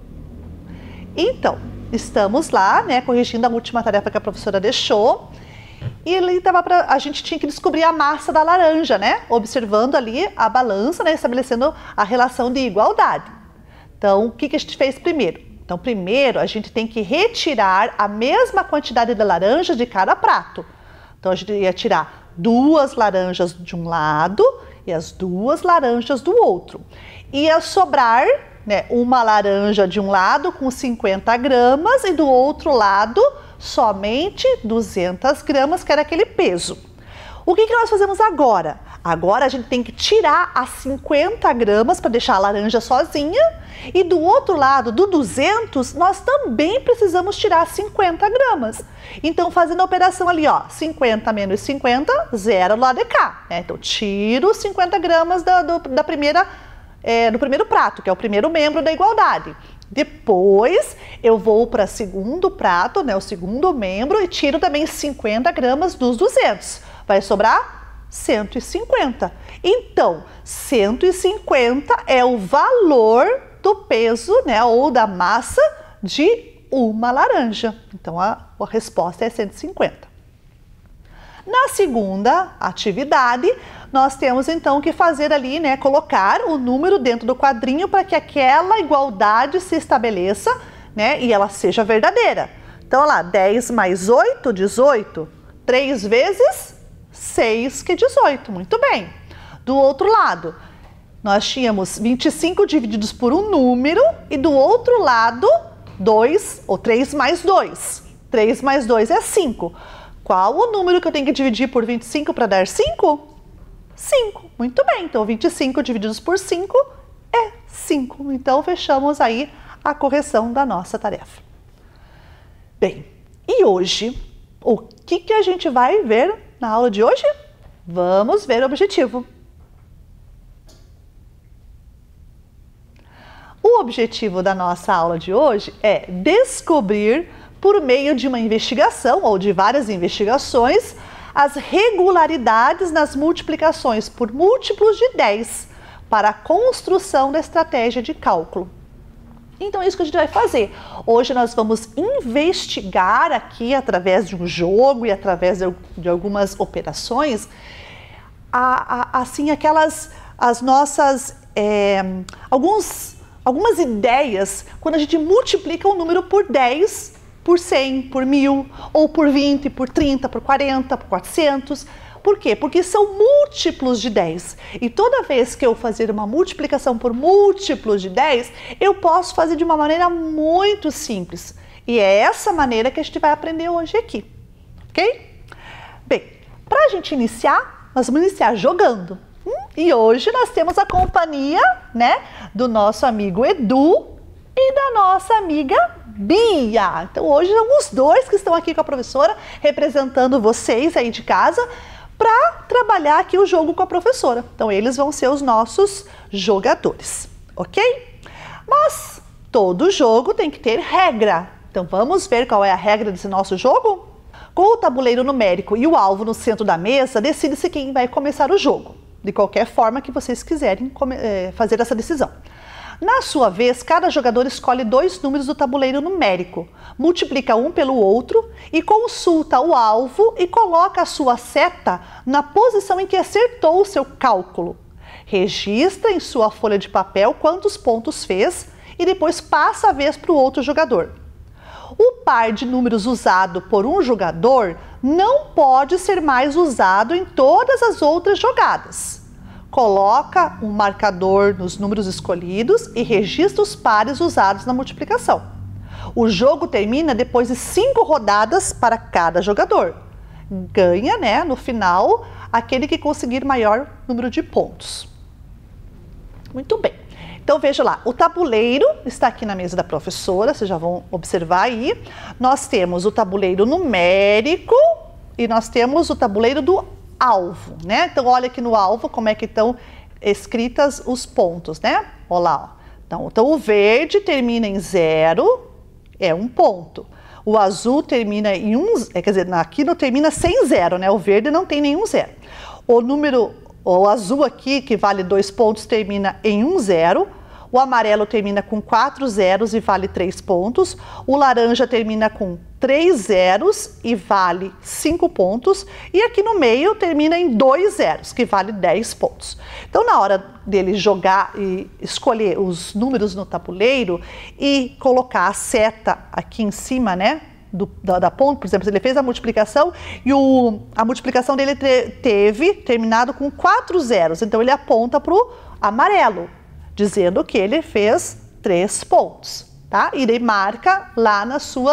Speaker 7: Então, estamos lá, corrigindo a última tarefa que a professora deixou. E ali a gente tinha que descobrir a massa da laranja, observando ali a balança, estabelecendo a relação de igualdade. Então, o que a gente fez primeiro? Então, primeiro a gente tem que retirar a mesma quantidade de laranjas de cada prato. Então, a gente ia tirar 2 laranjas de um lado e as 2 laranjas do outro. Ia sobrar uma laranja de um lado com 50 gramas e do outro lado somente 200 gramas, que era aquele peso. O que nós fazemos agora? Agora a gente tem que tirar as 50 gramas para deixar a laranja sozinha e do outro lado, do 200, nós também precisamos tirar 50 gramas. Então, fazendo a operação ali, 50 menos 50, 0 do lado de cá. Então, tiro 50 gramas do primeiro prato, que é o primeiro membro da igualdade. Depois, eu vou para o segundo prato, o segundo membro, e tiro também 50 gramas dos 200. Vai sobrar 150. Então, 150 é o valor do peso, ou da massa de uma laranja. Então, a resposta é 150. Na segunda atividade, nós temos então que fazer ali, colocar o número dentro do quadrinho para que aquela igualdade se estabeleça, e ela seja verdadeira. Então, olha lá, 10 mais 8, 18. 3 vezes 6, que é 18. Muito bem. Do outro lado, nós tínhamos 25 divididos por um número e do outro lado, 2 ou 3 mais 2. 3 mais 2 é 5. Qual o número que eu tenho que dividir por 25 para dar 5? 5. Muito bem, então 25 divididos por 5 é 5. Então, fechamos aí a correção da nossa tarefa. Bem, e hoje, o que a gente vai ver na aula de hoje? Vamos ver o objetivo. O objetivo da nossa aula de hoje é descobrir, por meio de uma investigação ou de várias investigações, as regularidades nas multiplicações por múltiplos de 10 para a construção da estratégia de cálculo. Então é isso que a gente vai fazer. Hoje nós vamos investigar aqui, através de um jogo e através de algumas operações, algumas ideias quando a gente multiplica um número por 10, por 100, por 1000, ou por 20, por 30, por 40, por 400. Por quê? Porque são múltiplos de 10. E toda vez que eu fazer uma multiplicação por múltiplos de 10, eu posso fazer de uma maneira muito simples. E é essa maneira que a gente vai aprender hoje aqui. Ok? Bem, para a gente iniciar, nós vamos iniciar jogando. E hoje nós temos a companhia, do nosso amigo Edu e da nossa amiga Bia. Então hoje são os dois que estão aqui com a professora, representando vocês aí de casa, para trabalhar aqui o jogo com a professora. Então eles vão ser os nossos jogadores, ok? Mas todo jogo tem que ter regra. Então vamos ver qual é a regra desse nosso jogo? Com o tabuleiro numérico e o alvo no centro da mesa, decide-se quem vai começar o jogo, de qualquer forma que vocês quiserem fazer essa decisão. Na sua vez, cada jogador escolhe 2 números do tabuleiro numérico, multiplica um pelo outro e consulta o alvo e coloca a sua seta na posição em que acertou o seu cálculo. Registra em sua folha de papel quantos pontos fez e depois passa a vez para o outro jogador. O par de números usado por um jogador não pode ser mais usado em todas as outras jogadas. Coloca um marcador nos números escolhidos e registra os pares usados na multiplicação. O jogo termina depois de 5 rodadas para cada jogador. Ganha, no final, aquele que conseguir maior número de pontos. Muito bem. Então, veja lá, o tabuleiro está aqui na mesa da professora, vocês já vão observar aí. Nós temos o tabuleiro numérico e nós temos o tabuleiro do alvo, né? Então, olha aqui no alvo como é que estão escritas os pontos, né? Olha lá, ó. Então, o verde termina em 0, é um ponto. O azul termina em 1, quer dizer, aqui não termina sem 0, né? O verde não tem nenhum 0. O azul aqui, que vale 2 pontos, termina em 1 0. O amarelo termina com 4 zeros e vale 3 pontos. O laranja termina com 3 zeros e vale 5 pontos. E aqui no meio termina em 2 zeros, que vale 10 pontos. Então, na hora dele jogar e escolher os números no tabuleiro e colocar a seta aqui em cima, né? Da ponta, por exemplo, ele fez a multiplicação e a multiplicação dele teve terminado com 4 zeros. Então, ele aponta para o amarelo, dizendo que ele fez 3 pontos, tá? E ele marca lá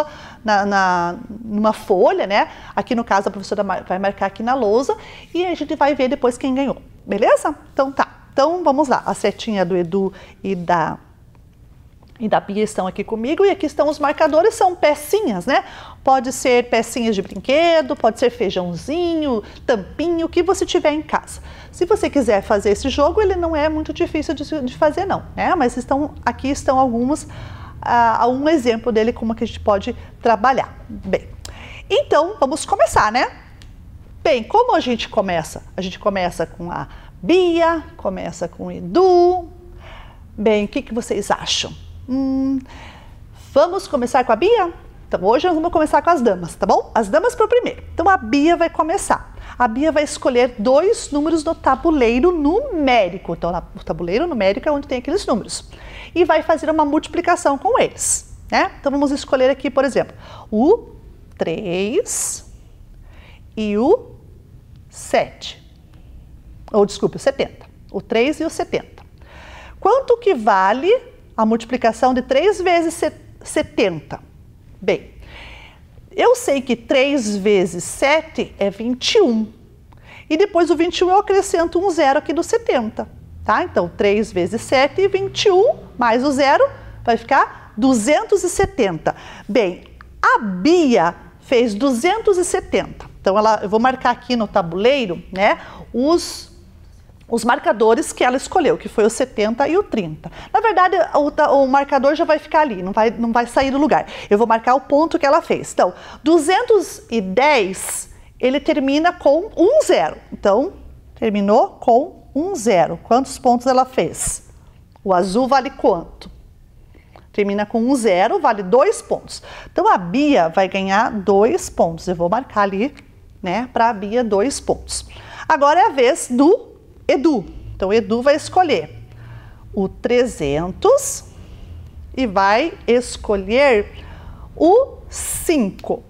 Speaker 7: numa folha, né? Aqui no caso a professora vai marcar aqui na lousa e a gente vai ver depois quem ganhou, beleza? Então tá, então vamos lá, a setinha do Edu e da Bia estão aqui comigo e aqui estão os marcadores, são pecinhas, né? Pode ser pecinhas de brinquedo, pode ser feijãozinho, tampinho, o que você tiver em casa. Se você quiser fazer esse jogo, ele não é muito difícil de fazer não, né? Mas aqui estão um exemplo dele, como que a gente pode trabalhar. Bem, então vamos começar, né? Bem, como a gente começa? A gente começa com a Bia, começa com o Edu. Bem, o que vocês acham? Vamos começar com a Bia? Então, hoje nós vamos começar com as damas, tá bom? As damas para o primeiro. Então, a Bia vai começar. A Bia vai escolher 2 números no tabuleiro numérico. Então, o tabuleiro numérico é onde tem aqueles números. E vai fazer uma multiplicação com eles, né? Então, vamos escolher aqui, por exemplo, o 3 e o 7. Ou, desculpe, o 70. O 3 e o 70. Quanto que vale a multiplicação de 3 vezes 70? Bem, eu sei que 3 vezes 7 é 21. E depois do 21 eu acrescento um 0 aqui do 70. Tá? Então, 3 vezes 7, 21, mais o 0, vai ficar 270. Bem, a Bia fez 270. Então, eu vou marcar aqui no tabuleiro, né, os marcadores que ela escolheu, que foi o 70 e o 30. Na verdade, o marcador já vai ficar ali, não vai sair do lugar. Eu vou marcar o ponto que ela fez. Então, 210, ele termina com 1 0. Então, terminou com 1 0. Quantos pontos ela fez? O azul vale quanto? Termina com 1 0, vale 2 pontos. Então, a Bia vai ganhar 2 pontos. Eu vou marcar ali, né, para a Bia 2 pontos. Agora é a vez do Edu. Então, o Edu vai escolher o 300 e vai escolher o 5.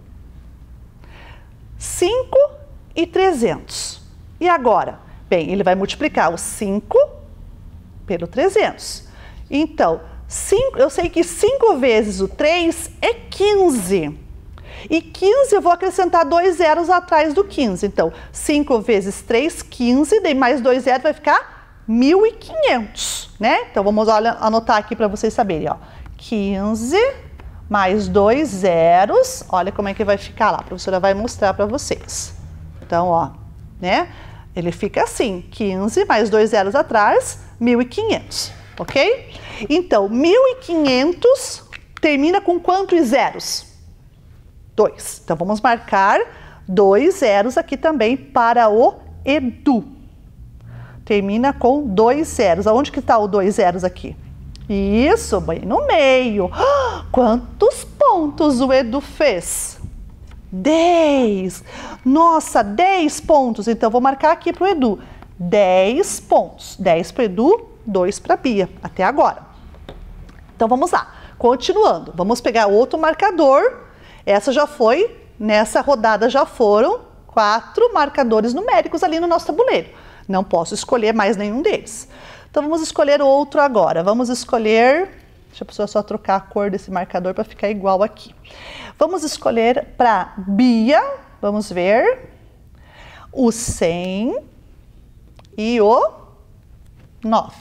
Speaker 7: 5 e 300. E agora? Bem, ele vai multiplicar o 5 pelo 300. Então, eu sei que 5 vezes o 3 é 15. E 15 eu vou acrescentar 2 zeros atrás do 15. Então, 5 vezes 3, 15, daí mais 2 zeros vai ficar 1.500, né? Então, vamos anotar aqui para vocês saberem, ó. 15 mais 2 zeros, olha como é que vai ficar lá. A professora vai mostrar para vocês. Então, ó, né? Ele fica assim, 15 mais 2 zeros atrás, 1.500, ok? Então, 1.500 termina com quantos zeros? 2. Então, vamos marcar 2 zeros aqui também para o Edu. Termina com 2 zeros. Aonde que está o 2 zeros aqui? Isso, bem no meio. Quantos pontos o Edu fez? 10. Nossa, 10 pontos. Então, vou marcar aqui para o Edu. 10 pontos. 10 para o Edu, 2 para a Bia. Até agora. Então, vamos lá. Continuando. Vamos pegar outro marcador. Essa já foi, nessa rodada já foram 4 marcadores numéricos ali no nosso tabuleiro. Não posso escolher mais nenhum deles. Então, vamos escolher outro agora. Vamos escolher, deixa eu só trocar a cor desse marcador para ficar igual aqui. Vamos escolher para Bia, vamos ver, o 100 e o 9.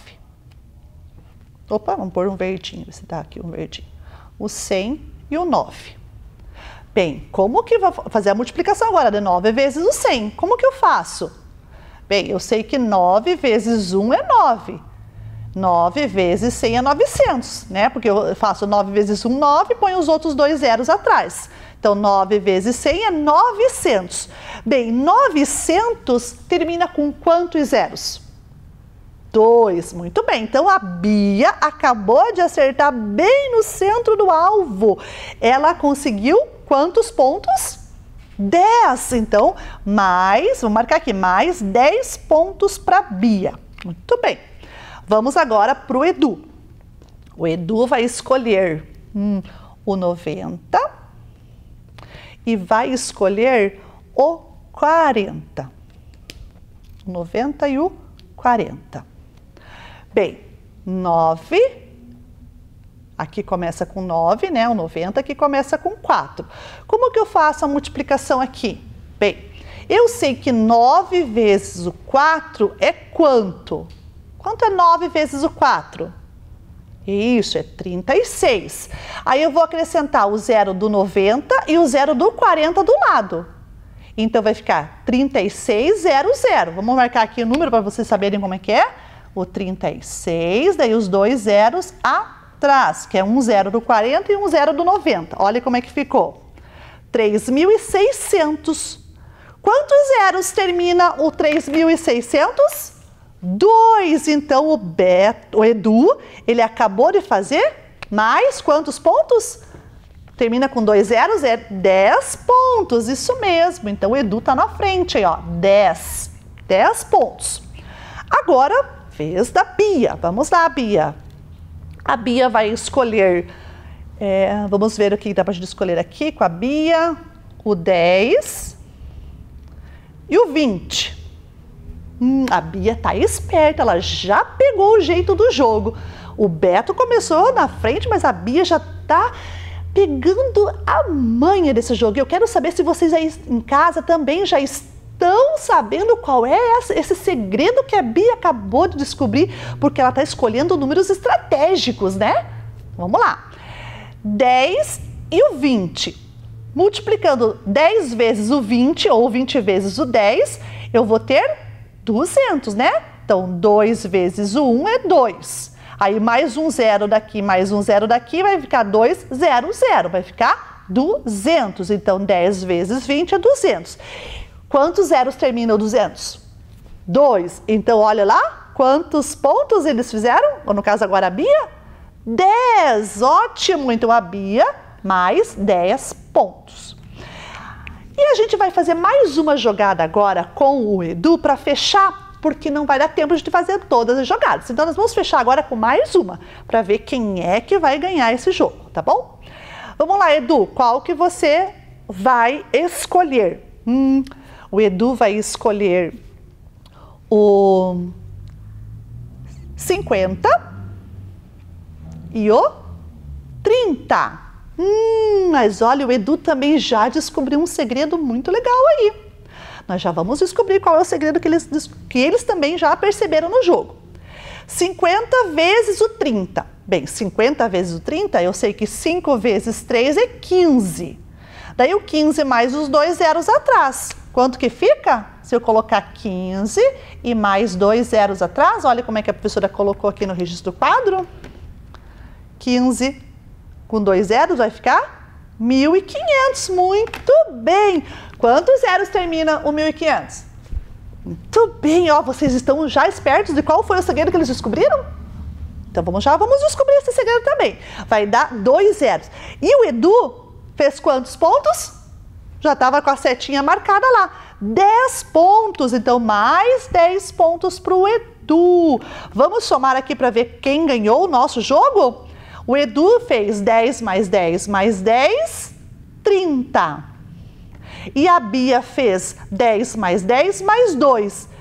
Speaker 7: Opa, vamos pôr um verdinho, se dá aqui um verdinho. O 100 e o 9. Bem, como que vou fazer a multiplicação agora de 9 vezes o 100? Como que eu faço? Bem, eu sei que 9 vezes 1 é 9. 9 vezes 100 é 900, né? Porque eu faço 9 vezes 1, 9, ponho os outros 2 zeros atrás. Então, 9 vezes 100 é 900. Bem, 900 termina com quantos zeros? 2. Muito bem. Então, a Bia acabou de acertar bem no centro do alvo. Ela conseguiu quantos pontos? 10. Então, vou marcar aqui, mais 10 pontos para a Bia. Muito bem. Vamos agora para o Edu. O Edu vai escolher o 90 e vai escolher o 40. O 90 e o 40. Bem, 9, aqui começa com 9, né? O 90 aqui começa com 4. Como que eu faço a multiplicação aqui? Bem, eu sei que 9 vezes o 4 é quanto? Quanto é 9 vezes o 4? Isso, é 36. Aí eu vou acrescentar o 0 do 90 e o 0 do 40 do lado. Então vai ficar 3600. Vamos marcar aqui o número para vocês saberem como é que é. O 36, daí os 2 zeros atrás, que é um 0 do 40 e um 0 do 90. Olha como é que ficou. 3.600. Quantos zeros termina o 3.600? 2. Então, o Edu, ele acabou de fazer mais quantos pontos? Termina com 2 zeros, é 10 pontos. Isso mesmo. Então, o Edu está na frente aí, ó. 10 pontos. Agora, vez da Bia. Vamos lá, Bia. A Bia vai escolher, vamos ver o que dá para a gente escolher aqui com a Bia. O 10 e o 20. A Bia tá esperta, ela já pegou o jeito do jogo. O Beto começou na frente, mas a Bia já tá pegando a manha desse jogo. Eu quero saber se vocês aí em casa também já estão sabendo qual é esse segredo que a Bia acabou de descobrir, porque ela tá escolhendo números estratégicos, né? Vamos lá. 10 e o 20. Multiplicando 10 vezes o 20 ou 20 vezes o 10, eu vou ter 200, né? Então, 2 vezes o 1 é 2. Aí, mais um 0 daqui, mais um 0 daqui, vai ficar 2, 0, 0. Vai ficar 200. Então, 10 vezes 20 é 200. Quantos zeros termina o 200? 2. Então, olha lá, quantos pontos eles fizeram? Ou no caso, agora a Bia? 10. Ótimo! Então, a Bia mais 10 pontos. E a gente vai fazer mais uma jogada agora com o Edu para fechar, porque não vai dar tempo de fazer todas as jogadas. Então, nós vamos fechar agora com mais uma, para ver quem é que vai ganhar esse jogo, tá bom? Vamos lá, Edu, qual que você vai escolher? O Edu vai escolher o 50 e o 30. Mas olha, o Edu também já descobriu um segredo muito legal aí. Nós já vamos descobrir qual é o segredo que eles também já perceberam no jogo. 50 vezes o 30. Bem, 50 vezes o 30, eu sei que 5 vezes 3 é 15. Daí o 15 mais os 2 zeros atrás. Quanto que fica? Se eu colocar 15 e mais 2 zeros atrás, olha como é que a professora colocou aqui no registro do quadro. 15 com 2 zeros vai ficar 1.500. Muito bem. Quantos zeros termina o 1.500? Muito bem, ó, vocês estão já espertos de qual foi o segredo que eles descobriram? Então vamos descobrir esse segredo também. Vai dar 2 zeros. E o Edu fez quantos pontos? Já estava com a setinha marcada lá. 10 pontos, então mais 10 pontos para o Edu. Vamos somar aqui para ver quem ganhou o nosso jogo? O Edu fez 10 mais 10 mais 10, 30. E a Bia fez 10 mais 10 mais 2,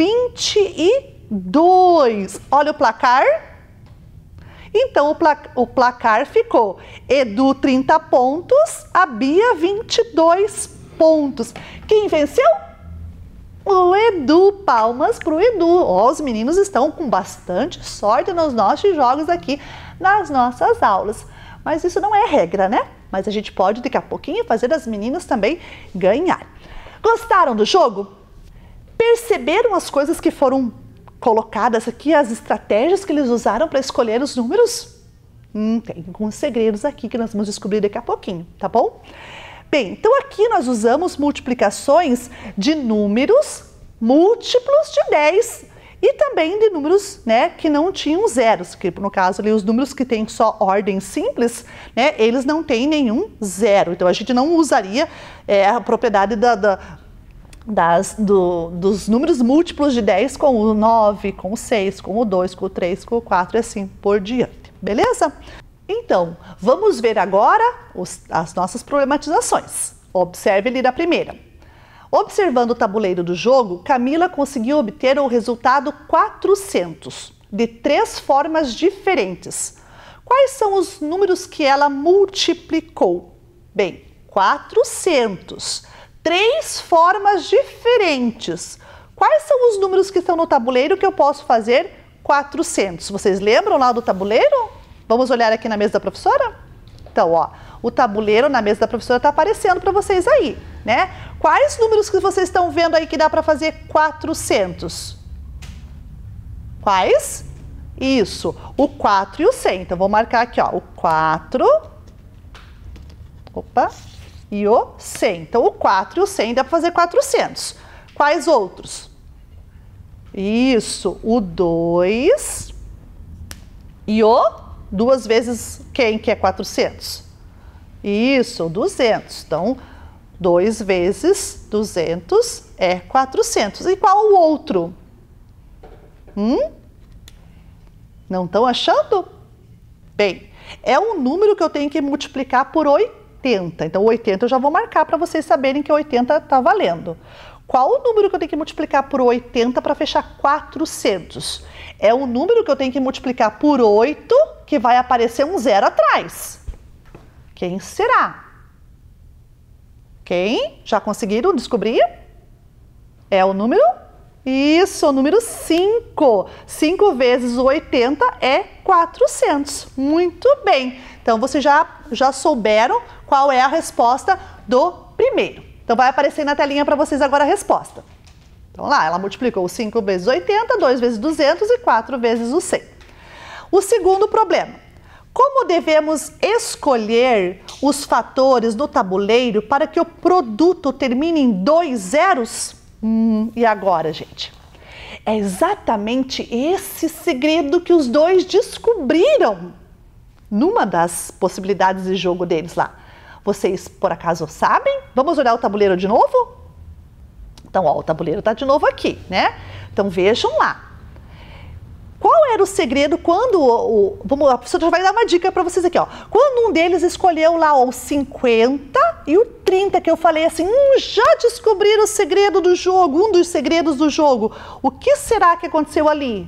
Speaker 7: 22. Olha o placar. Então, o placar ficou Edu 30 pontos, a Bia 22 pontos. Quem venceu? O Edu. Palmas para o Edu. Oh, os meninos estão com bastante sorte nos nossos jogos aqui nas nossas aulas. Mas isso não é regra, né? Mas a gente pode, daqui a pouquinho, fazer as meninas também ganhar. Gostaram do jogo? Perceberam as coisas que foram colocadas aqui, as estratégias que eles usaram para escolher os números? Tem alguns segredos aqui que nós vamos descobrir daqui a pouquinho, tá bom? Bem, então aqui nós usamos multiplicações de números múltiplos de 10 e também de números, né, que não tinham zeros, que no caso ali os números que têm só ordem simples, né, eles não têm nenhum zero. Então a gente não usaria a propriedade dos números múltiplos de 10 com o 9, com o 6, com o 2, com o 3, com o 4 e assim por diante. Beleza? Então, vamos ver agora as nossas problematizações. Observe ali da primeira. Observando o tabuleiro do jogo, Camila conseguiu obter o resultado 400, de 3 formas diferentes. Quais são os números que ela multiplicou? Bem, 400, 3 formas diferentes. Quais são os números que estão no tabuleiro que eu posso fazer 400? Vocês lembram lá do tabuleiro? Vamos olhar aqui na mesa da professora? Então, ó, o tabuleiro na mesa da professora está aparecendo para vocês aí, né? Quais números que vocês estão vendo aí que dá para fazer 400? Quais? Isso, o 4 e o 100. Então, vou marcar aqui, ó, o 4, e o 100. Então, o 4 e o 100 dá para fazer 400. Quais outros? Isso, o 2 e o 2 vezes quem que é 400? Isso, 200. Então, 2 vezes 200 é 400. E qual o outro? Não estão achando? Bem, é um número que eu tenho que multiplicar por 80. Então, 80 eu já vou marcar para vocês saberem que 80 está valendo. Qual o número que eu tenho que multiplicar por 80 para fechar 400? É o número que eu tenho que multiplicar por 8, que vai aparecer um zero atrás. Quem será? Quem? Já conseguiram descobrir? É o número? Isso, o número 5. 5 vezes o 80 é 400. Muito bem. Então, vocês já souberam qual é a resposta do primeiro. Então, vai aparecer na telinha para vocês agora a resposta. Então, lá, ela multiplicou 5 vezes 80, 2 vezes 200 e 4 vezes o 100. O segundo problema. Como devemos escolher os fatores do tabuleiro para que o produto termine em 2 zeros? E agora, gente? É exatamente esse segredo que os dois descobriram numa das possibilidades de jogo deles lá. Vocês, por acaso, sabem? Vamos olhar o tabuleiro de novo? Então, ó, o tabuleiro está de novo aqui, né? Então, vejam lá. Qual era o segredo quando a professora já vai dar uma dica para vocês aqui, ó. Quando um deles escolheu lá o 50 e o 30, que eu falei assim, já descobriram o segredo do jogo, um dos segredos do jogo. O que será que aconteceu ali?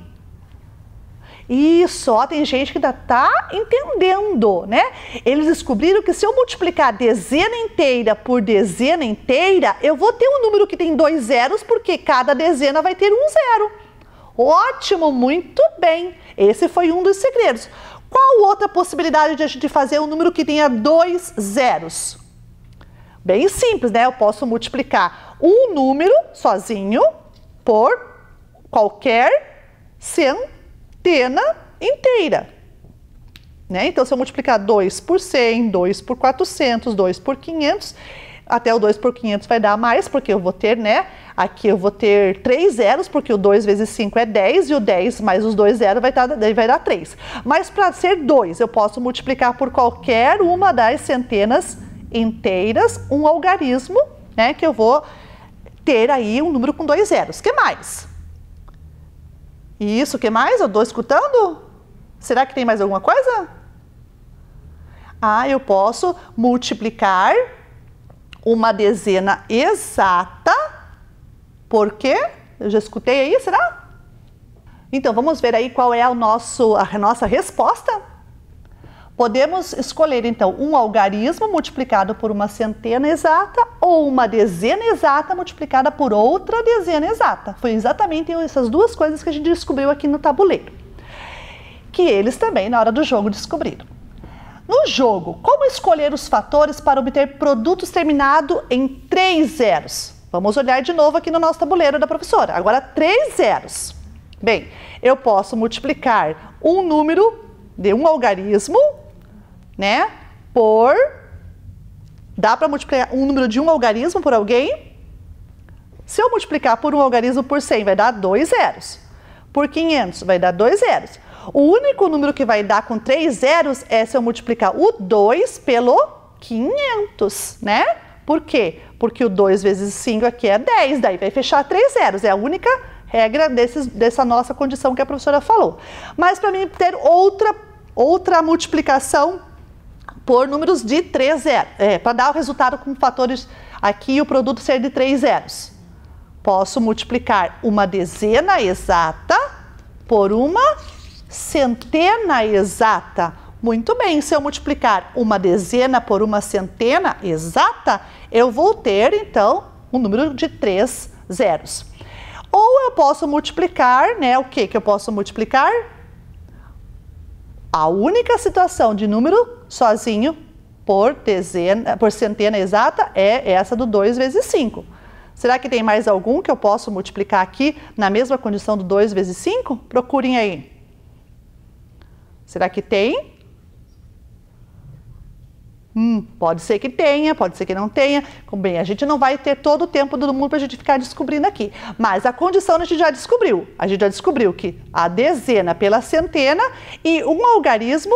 Speaker 7: Isso, ó, tem gente que ainda tá entendendo, né? Eles descobriram que se eu multiplicar dezena inteira por dezena inteira, eu vou ter um número que tem 2 zeros, porque cada dezena vai ter um zero. Ótimo, muito bem. Esse foi um dos segredos. Qual outra possibilidade de a gente fazer um número que tenha 2 zeros? Bem simples, né? Eu posso multiplicar um número sozinho por qualquer centena inteira. Né? Então, se eu multiplicar 2 por 100, 2 por 400, 2 por 500, até o 2 por 500 vai dar mais, porque eu vou ter, né? Aqui eu vou ter 3 zeros, porque o 2 vezes 5 é 10, e o 10 mais os 2 zeros vai dar 3. Mas para ser 2, eu posso multiplicar por qualquer uma das centenas inteiras, um algarismo, né? Que eu vou ter aí um número com 2 zeros. O que mais? Isso, o que mais? Eu estou escutando? Será que tem mais alguma coisa? Ah, eu posso multiplicar uma dezena exata. Por quê? Eu já escutei aí, será? Então, vamos ver aí qual é a nossa resposta. Podemos escolher, então, um algarismo multiplicado por uma centena exata ou uma dezena exata multiplicada por outra dezena exata. Foi exatamente essas duas coisas que a gente descobriu aqui no tabuleiro. Que eles também, na hora do jogo, descobriram. No jogo, como escolher os fatores para obter produtos terminados em 3 zeros? Vamos olhar de novo aqui no nosso tabuleiro da professora. Agora, 3 zeros. Bem, eu posso multiplicar um número de um algarismo, né, por... Dá para multiplicar um número de um algarismo por alguém? Se eu multiplicar por um algarismo por 100, vai dar 2 zeros. Por 500, vai dar 2 zeros. O único número que vai dar com 3 zeros é se eu multiplicar o 2 pelo 500, né? Por quê? Porque o 2 vezes 5 aqui é 10, daí vai fechar 3 zeros. É a única regra dessa nossa condição que a professora falou. Mas para mim ter outra multiplicação por números de 3 zeros, para dar o resultado com fatores aqui o produto ser de 3 zeros. Posso multiplicar uma dezena exata por uma centena exata. Muito bem, se eu multiplicar uma dezena por uma centena exata, eu vou ter, então, um número de 3 zeros. Ou eu posso multiplicar, né, o que eu posso multiplicar? A única situação de número sozinho por centena exata é essa do 2 vezes 5. Será que tem mais algum que eu posso multiplicar aqui na mesma condição do 2 vezes 5? Procurem aí. Será que tem? Pode ser que tenha, pode ser que não tenha. Bem, a gente não vai ter todo o tempo do mundo para a gente ficar descobrindo aqui. Mas a condição a gente já descobriu. A gente já descobriu que a dezena pela centena e um algarismo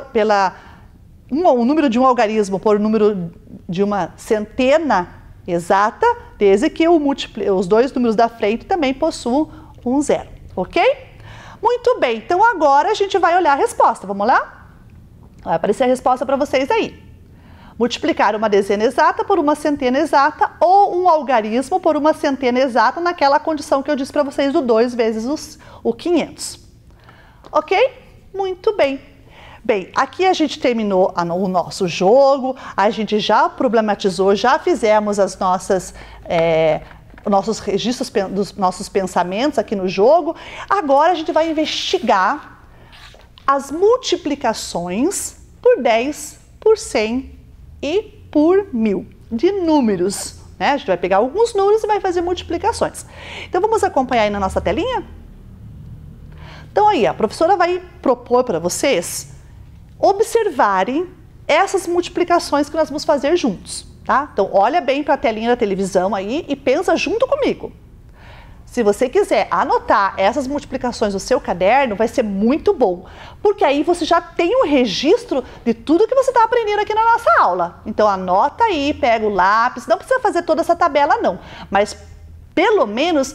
Speaker 7: o número de um algarismo por número de uma centena exata, desde que os dois números da frente também possuam um zero, ok? Muito bem, então agora a gente vai olhar a resposta, vamos lá? Vai aparecer a resposta para vocês aí. Multiplicar uma dezena exata por uma centena exata ou um algarismo por uma centena exata naquela condição que eu disse para vocês do 2 vezes o 500. Ok? Muito bem. Bem, aqui a gente terminou o nosso jogo, a gente já problematizou, já fizemos nossos registros dos nossos pensamentos aqui no jogo. Agora a gente vai investigar as multiplicações por 10, por 100 e por 1000 de números, né? A gente vai pegar alguns números e vai fazer multiplicações. Então vamos acompanhar aí na nossa telinha? Então aí, a professora vai propor para vocês observarem essas multiplicações que nós vamos fazer juntos, tá? Então olha bem para a telinha da televisão aí e pensa junto comigo. Se você quiser anotar essas multiplicações no seu caderno, vai ser muito bom, porque aí você já tem um registro de tudo que você está aprendendo aqui na nossa aula. Então anota aí, pega o lápis, não precisa fazer toda essa tabela não, mas pelo menos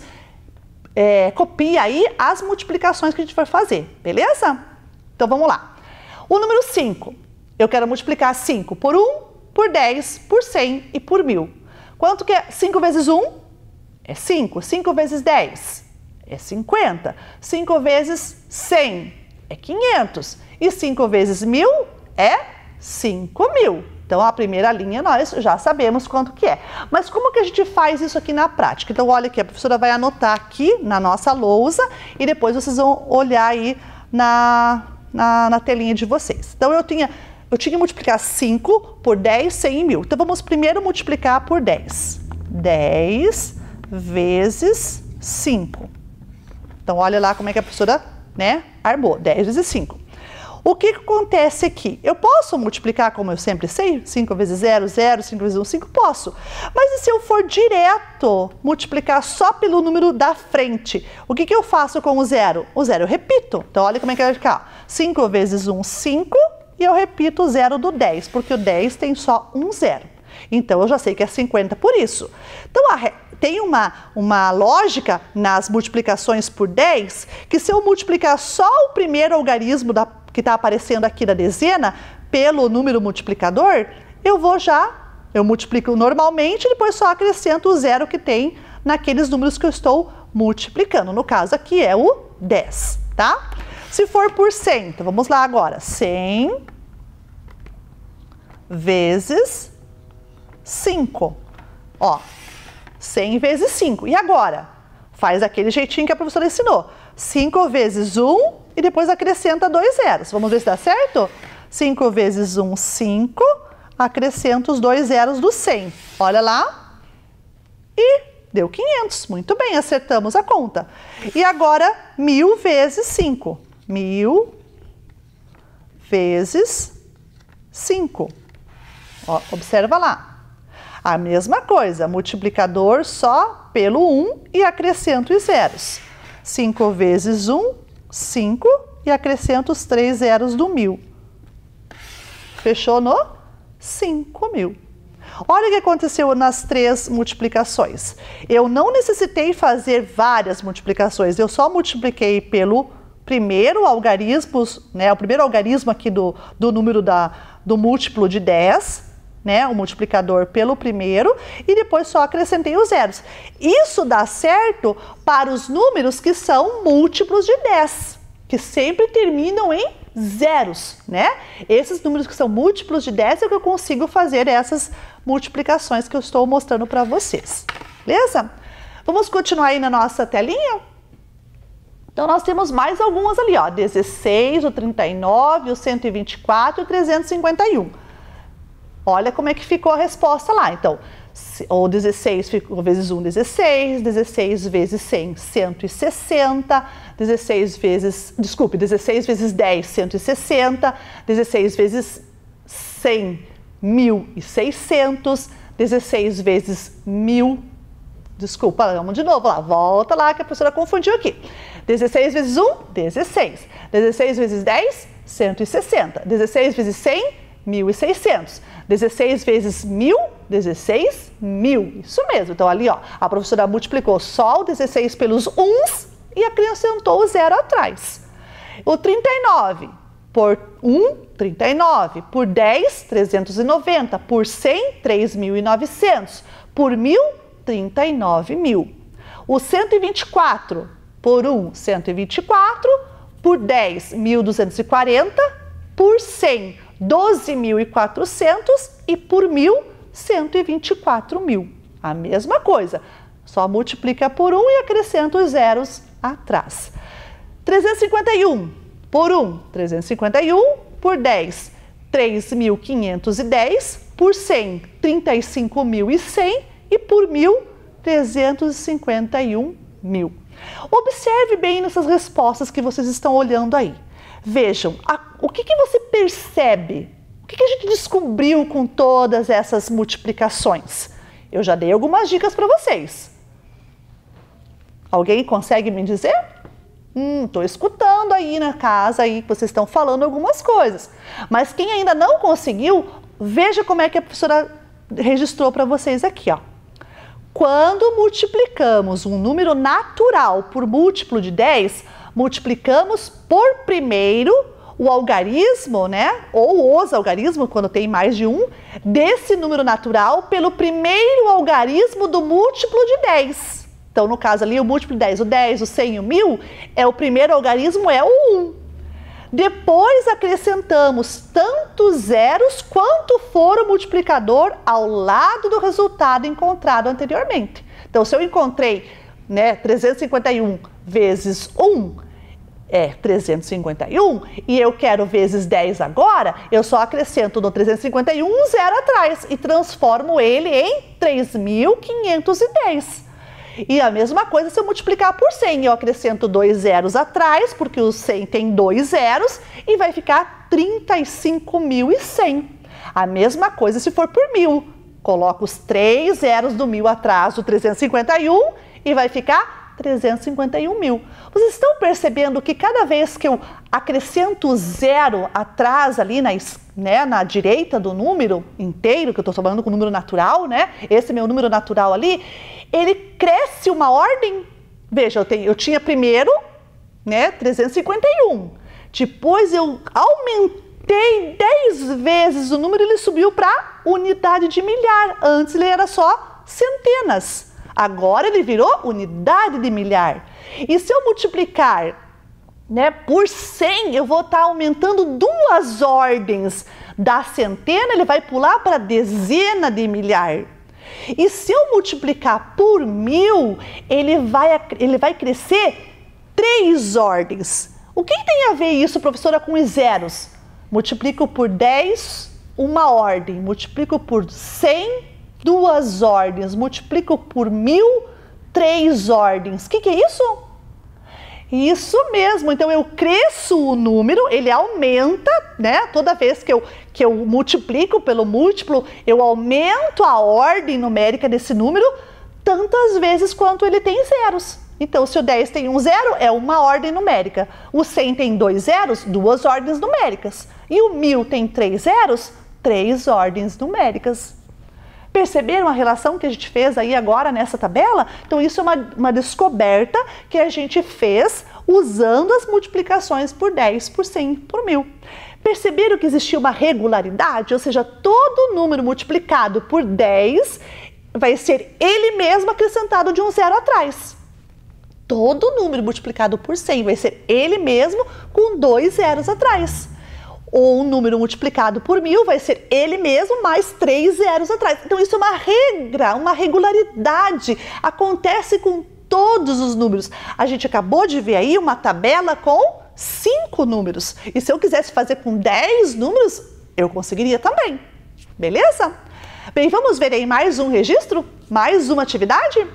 Speaker 7: copia aí as multiplicações que a gente vai fazer, beleza? Então vamos lá. O número 5, eu quero multiplicar 5 por 1, por 10, por 100 e por 1000. Quanto que é 5 vezes 1? É 5. 5 vezes 10? É 50. 5 vezes 100? É 500. E 5 vezes 1000? É 5.000. Então, a primeira linha nós já sabemos quanto que é. Mas como que a gente faz isso aqui na prática? Então, olha aqui, a professora vai anotar aqui na nossa lousa e depois vocês vão olhar aí na telinha de vocês. Então, eu tinha que multiplicar 5 por 10, 100 e 1000. Então, vamos primeiro multiplicar por 10. 10 vezes 5. Então, olha lá como é que a professora, né, armou. 10 vezes 5. O que acontece aqui? Eu posso multiplicar, como eu sempre sei, 5 vezes 0, 0, 5 vezes 1, 5, posso. Mas e se eu for direto multiplicar só pelo número da frente? O que eu faço com o 0? O 0 eu repito. Então, olha como é que vai ficar. 5 vezes 1, 5, e eu repito o 0 do 10, porque o 10 tem só um 0. Então, eu já sei que é 50 por isso. Então, tem uma lógica nas multiplicações por 10, que se eu multiplicar só o primeiro algarismo que está aparecendo aqui da dezena pelo número multiplicador, eu multiplico normalmente e depois só acrescento o 0 que tem naqueles números que eu estou multiplicando. No caso aqui é o 10, tá? Se for por 100, então vamos lá agora. 100 vezes 5. Ó, 100 vezes 5. E agora? Faz aquele jeitinho que a professora ensinou. 5 vezes 1 e depois acrescenta 2 zeros. Vamos ver se dá certo? 5 vezes 1, 5. Acrescento os 2 zeros do 100. Olha lá. E deu 500. Muito bem, acertamos a conta. E agora, 1000 vezes 5. 1000 vezes 5. Ó, observa lá. A mesma coisa, multiplicador só pelo 1 e acrescento os zeros. 5 vezes 1, 5 e acrescento os 3 zeros do 1000. Fechou no 5.000. Olha o que aconteceu nas 3 multiplicações. Eu não necessitei fazer várias multiplicações, eu só multipliquei pelo primeiro algarismo, né, o primeiro algarismo aqui do número do múltiplo de 10, né, o multiplicador pelo primeiro, e depois só acrescentei os zeros. Isso dá certo para os números que são múltiplos de 10, que sempre terminam em zeros, né? Esses números que são múltiplos de 10 é que eu consigo fazer essas multiplicações que eu estou mostrando para vocês. Beleza? Vamos continuar aí na nossa telinha? Então, nós temos mais algumas ali, ó. 16, o 39, o 124 e o 351. Olha como é que ficou a resposta lá. Então, o 16 ficou vezes 1, 16. 16 vezes 100, 160. 16 vezes 10, 160. 16 vezes 100, 1.600. 16 vezes 1000. Desculpa, vamos de novo lá. Volta lá que a professora confundiu aqui. 16 vezes 1, 16. 16 vezes 10, 160. 16 vezes 100, 1.600. 16 vezes 1000, 16.000. Isso mesmo. Então, ali, ó, a professora multiplicou só o 16 pelos 1s e acrescentou o 0 atrás. O 39 por 1, 39. Por 10, 390. Por 100, 3.900. Por 1000, 39.000. O 124 por 1, 124. Por 10, 1.240. Por 100, 12.400 e por 1000, 124.000. A mesma coisa, só multiplica por 1 e acrescenta os zeros atrás. 351 por 1, 351. Por 10, 3.510. Por 100, 35.100 e por 1000, 351.000. Observe bem nessas respostas que vocês estão olhando aí. Vejam, o que você percebe? O que a gente descobriu com todas essas multiplicações? Eu já dei algumas dicas para vocês. Alguém consegue me dizer? Estou escutando aí na casa aí que vocês estão falando algumas coisas. Mas quem ainda não conseguiu, veja como é que a professora registrou para vocês aqui, ó. Quando multiplicamos um número natural por múltiplo de 10, multiplicamos por primeiro o algarismo, né? Ou os algarismos, quando tem mais de um, desse número natural pelo primeiro algarismo do múltiplo de 10. Então, no caso ali, o múltiplo de 10, o 10, o 100 e o 1000, o primeiro algarismo é o 1. Depois acrescentamos tantos zeros quanto for o multiplicador ao lado do resultado encontrado anteriormente. Então, se eu encontrei, né, 351 vezes 1 é 351 e eu quero vezes 10 agora, eu só acrescento no 351 um zero atrás e transformo ele em 3.510. E a mesma coisa se eu multiplicar por 100, eu acrescento 2 zeros atrás, porque o 100 tem 2 zeros, e vai ficar 35.100. A mesma coisa se for por 1000. Coloco os 3 zeros do 1000 atrás do 351 e vai ficar 351.000. Vocês estão percebendo que cada vez que eu acrescento zero atrás ali na direita do número inteiro, que eu estou trabalhando com o número natural, né? Esse meu número natural ali, ele cresce uma ordem. Veja, eu tinha primeiro, né, 351. Depois eu aumentei 10 vezes o número, ele subiu para unidade de milhar. Antes ele era só centenas. Agora ele virou unidade de milhar. E se eu multiplicar, né, por 100, eu vou estar aumentando 2 ordens. Da centena, ele vai pular para dezena de milhar. E se eu multiplicar por 1000, ele vai crescer 3 ordens. O que tem a ver isso, professora, com os zeros? multiplico por 10, uma ordem, multiplico por 100, 2 ordens, multiplico por 1000, 3 ordens. O que é isso? Isso mesmo, então eu cresço o número, ele aumenta, né? Toda vez que eu multiplico pelo múltiplo, eu aumento a ordem numérica desse número tantas vezes quanto ele tem zeros. Então, se o 10 tem um zero, é uma ordem numérica. O 100 tem 2 zeros, 2 ordens numéricas. E o 1000 tem 3 zeros, 3 ordens numéricas. Perceberam a relação que a gente fez aí agora nessa tabela? Então, isso é uma descoberta que a gente fez usando as multiplicações por 10, por 100, por 1000. Perceberam que existia uma regularidade? Ou seja, todo número multiplicado por 10 vai ser ele mesmo acrescentado de um zero atrás. Todo número multiplicado por 100 vai ser ele mesmo com 2 zeros atrás. Ou um número multiplicado por 1000 vai ser ele mesmo mais 3 zeros atrás. Então isso é uma regra, uma regularidade. Acontece com todos os números. A gente acabou de ver aí uma tabela com 5 números. E se eu quisesse fazer com 10 números, eu conseguiria também. Beleza? Bem, vamos ver aí mais um registro? Mais uma atividade?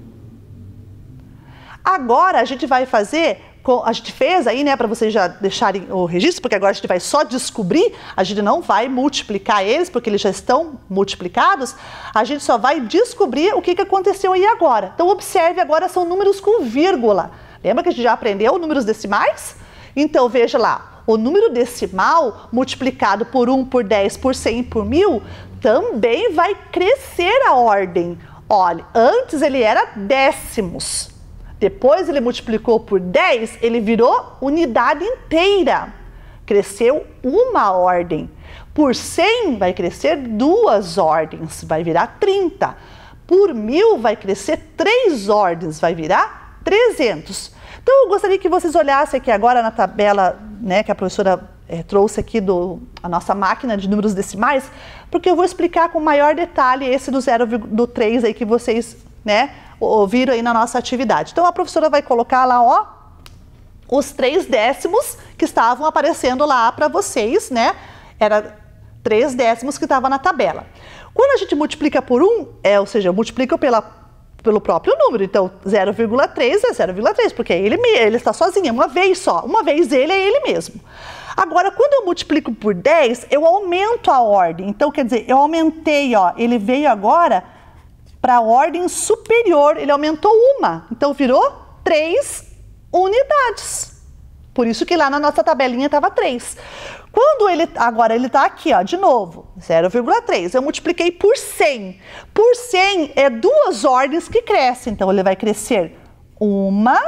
Speaker 7: Agora a gente vai fazer, a gente fez aí, né, para vocês já deixarem o registro, porque agora a gente vai só descobrir, a gente não vai multiplicar eles, porque eles já estão multiplicados, a gente só vai descobrir o que aconteceu aí agora. Então observe agora, são números com vírgula. Lembra que a gente já aprendeu números decimais? Então veja lá, o número decimal multiplicado por 1, por 10, por 100, por 1000, também vai crescer a ordem. Olha, antes ele era décimos. Depois ele multiplicou por 10, ele virou unidade inteira. Cresceu uma ordem. Por 100 vai crescer 2 ordens, vai virar 30. Por 1000 vai crescer 3 ordens, vai virar 300. Então eu gostaria que vocês olhassem aqui agora na tabela, né, que a professora trouxe aqui a nossa máquina de números decimais, porque eu vou explicar com maior detalhe esse do 3 aí que vocês, né, ouviram aí na nossa atividade. Então a professora vai colocar lá, ó, os 3 décimos que estavam aparecendo lá para vocês, né? Era 3 décimos que estavam na tabela. Quando a gente multiplica por 1, ou seja, eu multiplico pelo próprio número. Então 0,3 é 0,3, porque ele está sozinho, uma vez só. Uma vez ele é ele mesmo. Agora, quando eu multiplico por 10, eu aumento a ordem. Então, quer dizer, eu aumentei, ó, ele veio agora para a ordem superior, ele aumentou uma, então virou 3 unidades. Por isso que lá na nossa tabelinha estava 3. Agora ele está aqui, ó, de novo, 0,3. Eu multipliquei por 100. Por 100 é 2 ordens que crescem, então ele vai crescer uma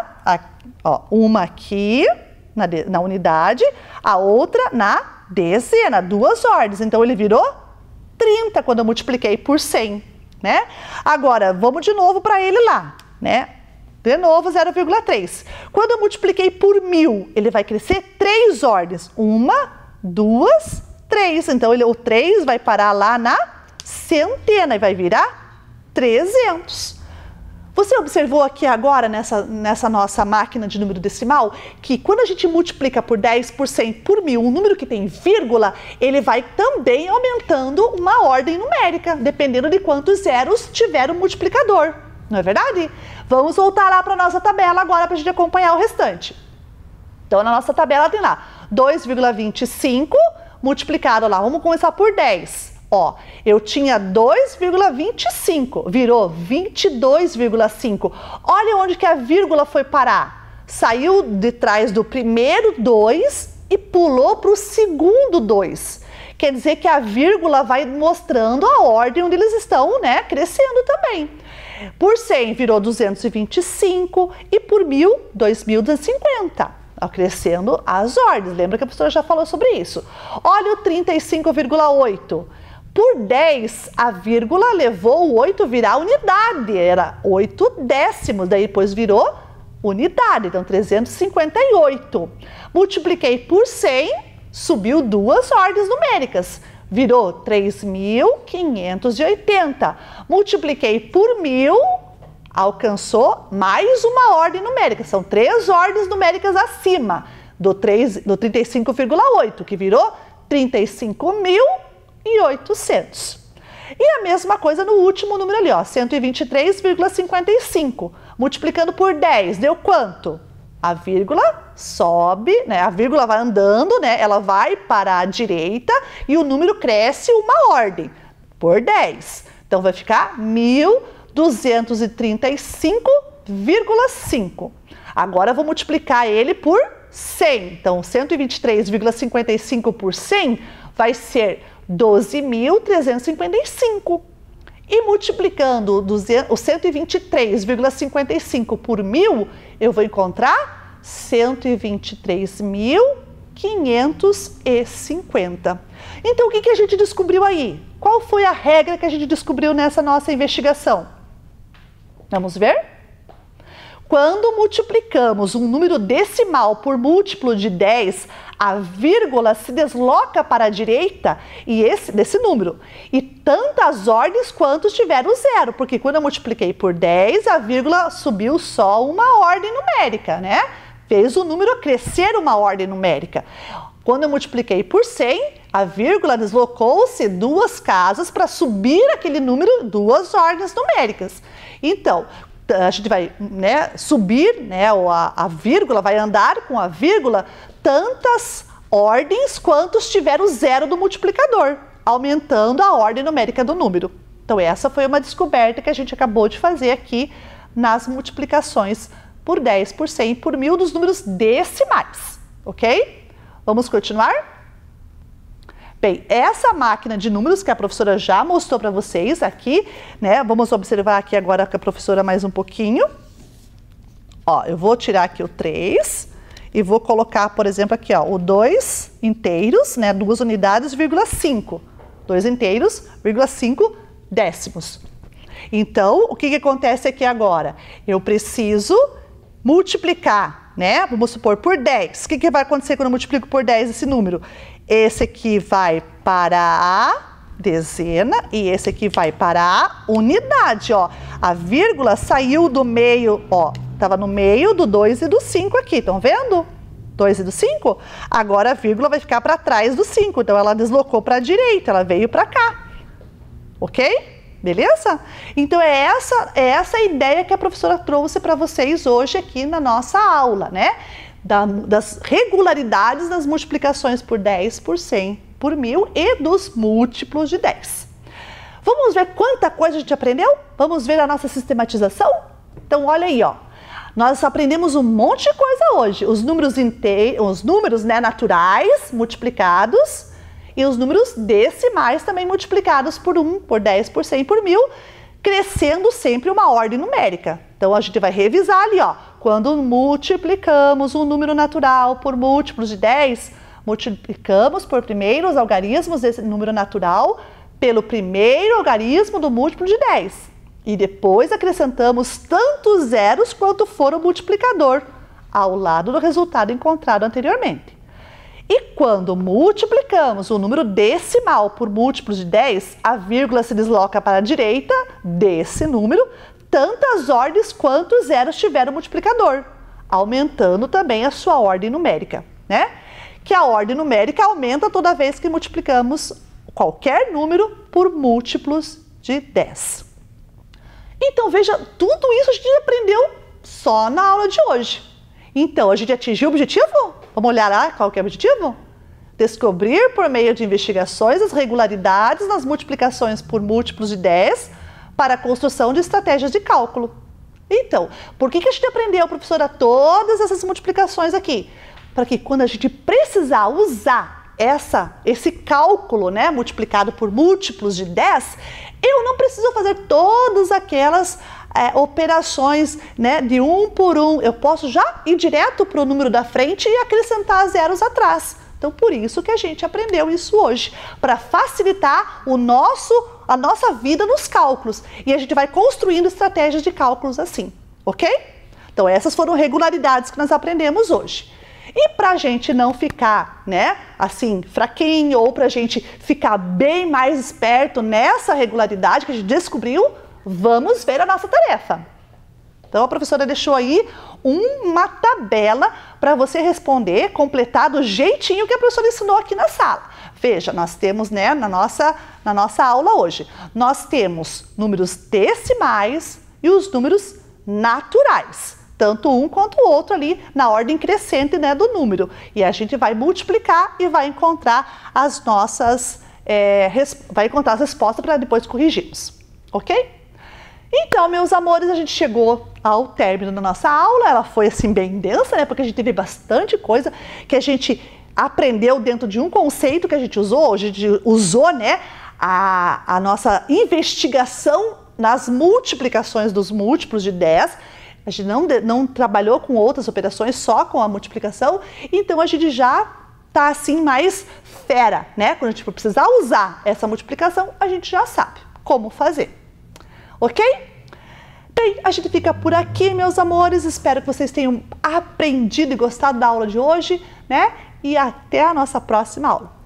Speaker 7: aqui na unidade, a outra na dezena, 2 ordens. Então ele virou 30 quando eu multipliquei por 100. Né? Agora, vamos de novo para ele lá, né? De novo, 0,3. Quando eu multipliquei por 1000, ele vai crescer 3 ordens. 1, 2, 3. Então, o 3 vai parar lá na centena e vai virar 300. Você observou aqui agora, nessa nossa máquina de número decimal, que quando a gente multiplica por 10, por 100, por 1000, um número que tem vírgula, ele vai também aumentando uma ordem numérica, dependendo de quantos zeros tiver o multiplicador. Não é verdade? Vamos voltar lá para a nossa tabela agora para a gente acompanhar o restante. Então, na nossa tabela tem lá 2,25 multiplicado lá, vamos começar por 10. Ó, eu tinha 2,25, virou 22,5. Olha onde que a vírgula foi parar. Saiu de trás do primeiro 2 e pulou para o segundo 2. Quer dizer que a vírgula vai mostrando a ordem onde eles estão, né, crescendo também. Por 100 virou 225 e por 1000, 2.250. Crescendo as ordens. Lembra que a professora já falou sobre isso. Olha o 35,8. Por 10, a vírgula levou o 8 virar unidade, era 8 décimos, daí depois virou unidade, então 358. Multipliquei por 100, subiu 2 ordens numéricas, virou 3.580. Multipliquei por 1000, alcançou mais uma ordem numérica, são 3 ordens numéricas acima do 35,8, que virou 35.800. E a mesma coisa no último número ali, ó, 123,55. Multiplicando por 10, deu quanto? A vírgula sobe, né? A vírgula vai andando, né? Ela vai para a direita e o número cresce uma ordem por 10. Então vai ficar 1.235,5. Agora eu vou multiplicar ele por 100. Então 123,55 por 100 vai ser 12.355. E multiplicando o 123,55 por 1.000, eu vou encontrar 123.550. Então, o que a gente descobriu aí? Qual foi a regra que a gente descobriu nessa nossa investigação? Vamos ver? Quando multiplicamos um número decimal por múltiplo de 10, a vírgula se desloca para a direita desse número. E tantas ordens quanto tiver o zero, porque quando eu multipliquei por 10, a vírgula subiu só uma ordem numérica, né? Fez o número crescer uma ordem numérica. Quando eu multipliquei por 100, a vírgula deslocou-se 2 casas para subir aquele número 2 ordens numéricas. Então, a gente vai, né, subir, né, a vírgula vai andar com a vírgula tantas ordens quantos tiver o zero do multiplicador, aumentando a ordem numérica do número. Então essa foi uma descoberta que a gente acabou de fazer aqui nas multiplicações por 10, por 100, por 1.000 dos números decimais, ok? Vamos continuar? Bem, essa máquina de números que a professora já mostrou para vocês aqui, né? Vamos observar aqui agora com a professora mais um pouquinho. Ó, eu vou tirar aqui o 3 e vou colocar, por exemplo, aqui, ó, o 2 inteiros, né? 2 unidades, vírgula 5. 2 inteiros, vírgula 5 décimos. Então, o que acontece aqui agora? Eu preciso multiplicar, né? Vamos supor, por 10. O que vai acontecer quando eu multiplico por 10 esse número? Esse aqui vai para a dezena e esse aqui vai para a unidade, ó. A vírgula saiu do meio, ó, estava no meio do 2 e do 5 aqui, estão vendo? 2 e do 5? Agora a vírgula vai ficar para trás do 5, então ela deslocou para a direita, ela veio para cá, ok? Beleza? Então é essa a ideia que a professora trouxe para vocês hoje aqui na nossa aula, né? Das regularidades das multiplicações por 10, por 100, por 1.000 e dos múltiplos de 10. Vamos ver quanta coisa a gente aprendeu? Vamos ver a nossa sistematização? Então olha aí, ó. Nós aprendemos um monte de coisa hoje. Os números né, naturais multiplicados e os números decimais também multiplicados por 1, por 10, por 100, por 1.000, crescendo sempre uma ordem numérica. Então a gente vai revisar ali, ó. Quando multiplicamos um número natural por múltiplos de 10, multiplicamos por primeiros algarismos desse número natural pelo primeiro algarismo do múltiplo de 10. E depois acrescentamos tantos zeros quanto for o multiplicador ao lado do resultado encontrado anteriormente. E quando multiplicamos o número decimal por múltiplos de 10, a vírgula se desloca para a direita desse número, tantas ordens quanto zeros tiver o multiplicador, aumentando também a sua ordem numérica, né? Que a ordem numérica aumenta toda vez que multiplicamos qualquer número por múltiplos de 10. Então veja, tudo isso a gente aprendeu só na aula de hoje. Então a gente atingiu o objetivo? Vamos olhar lá qual que é o objetivo? Descobrir por meio de investigações as regularidades nas multiplicações por múltiplos de 10 para a construção de estratégias de cálculo. Então, por que a gente aprendeu, professora, todas essas multiplicações aqui? Para que quando a gente precisar usar esse cálculo, né, multiplicado por múltiplos de 10, eu não preciso fazer todas aquelas operações, né, de 1 por 1. Eu posso já ir direto para o número da frente e acrescentar zeros atrás. Então, por isso que a gente aprendeu isso hoje, para facilitar a nossa vida nos cálculos. E a gente vai construindo estratégias de cálculos assim, ok? Então, essas foram regularidades que nós aprendemos hoje. E para a gente não ficar, né, assim, fraquinho, ou para a gente ficar bem mais esperto nessa regularidade que a gente descobriu, vamos ver a nossa tarefa. Então a professora deixou aí uma tabela para você responder, completar do jeitinho que a professora ensinou aqui na sala. Veja, nós temos, né, na nossa aula hoje, nós temos números decimais e os números naturais. Tanto um quanto o outro ali na ordem crescente, né, do número. E a gente vai multiplicar e vai encontrar as respostas para depois corrigirmos, ok? Então, meus amores, a gente chegou ao término da nossa aula. Ela foi assim bem densa, né, porque a gente teve bastante coisa que a gente aprendeu dentro de um conceito que a gente usou, né, a nossa investigação nas multiplicações dos múltiplos de 10. A gente não trabalhou com outras operações, só com a multiplicação, então a gente já tá assim mais fera, né? Quando a gente for precisar usar essa multiplicação, a gente já sabe como fazer, ok? Bem, a gente fica por aqui, meus amores, espero que vocês tenham aprendido e gostado da aula de hoje, né? E até a nossa próxima aula.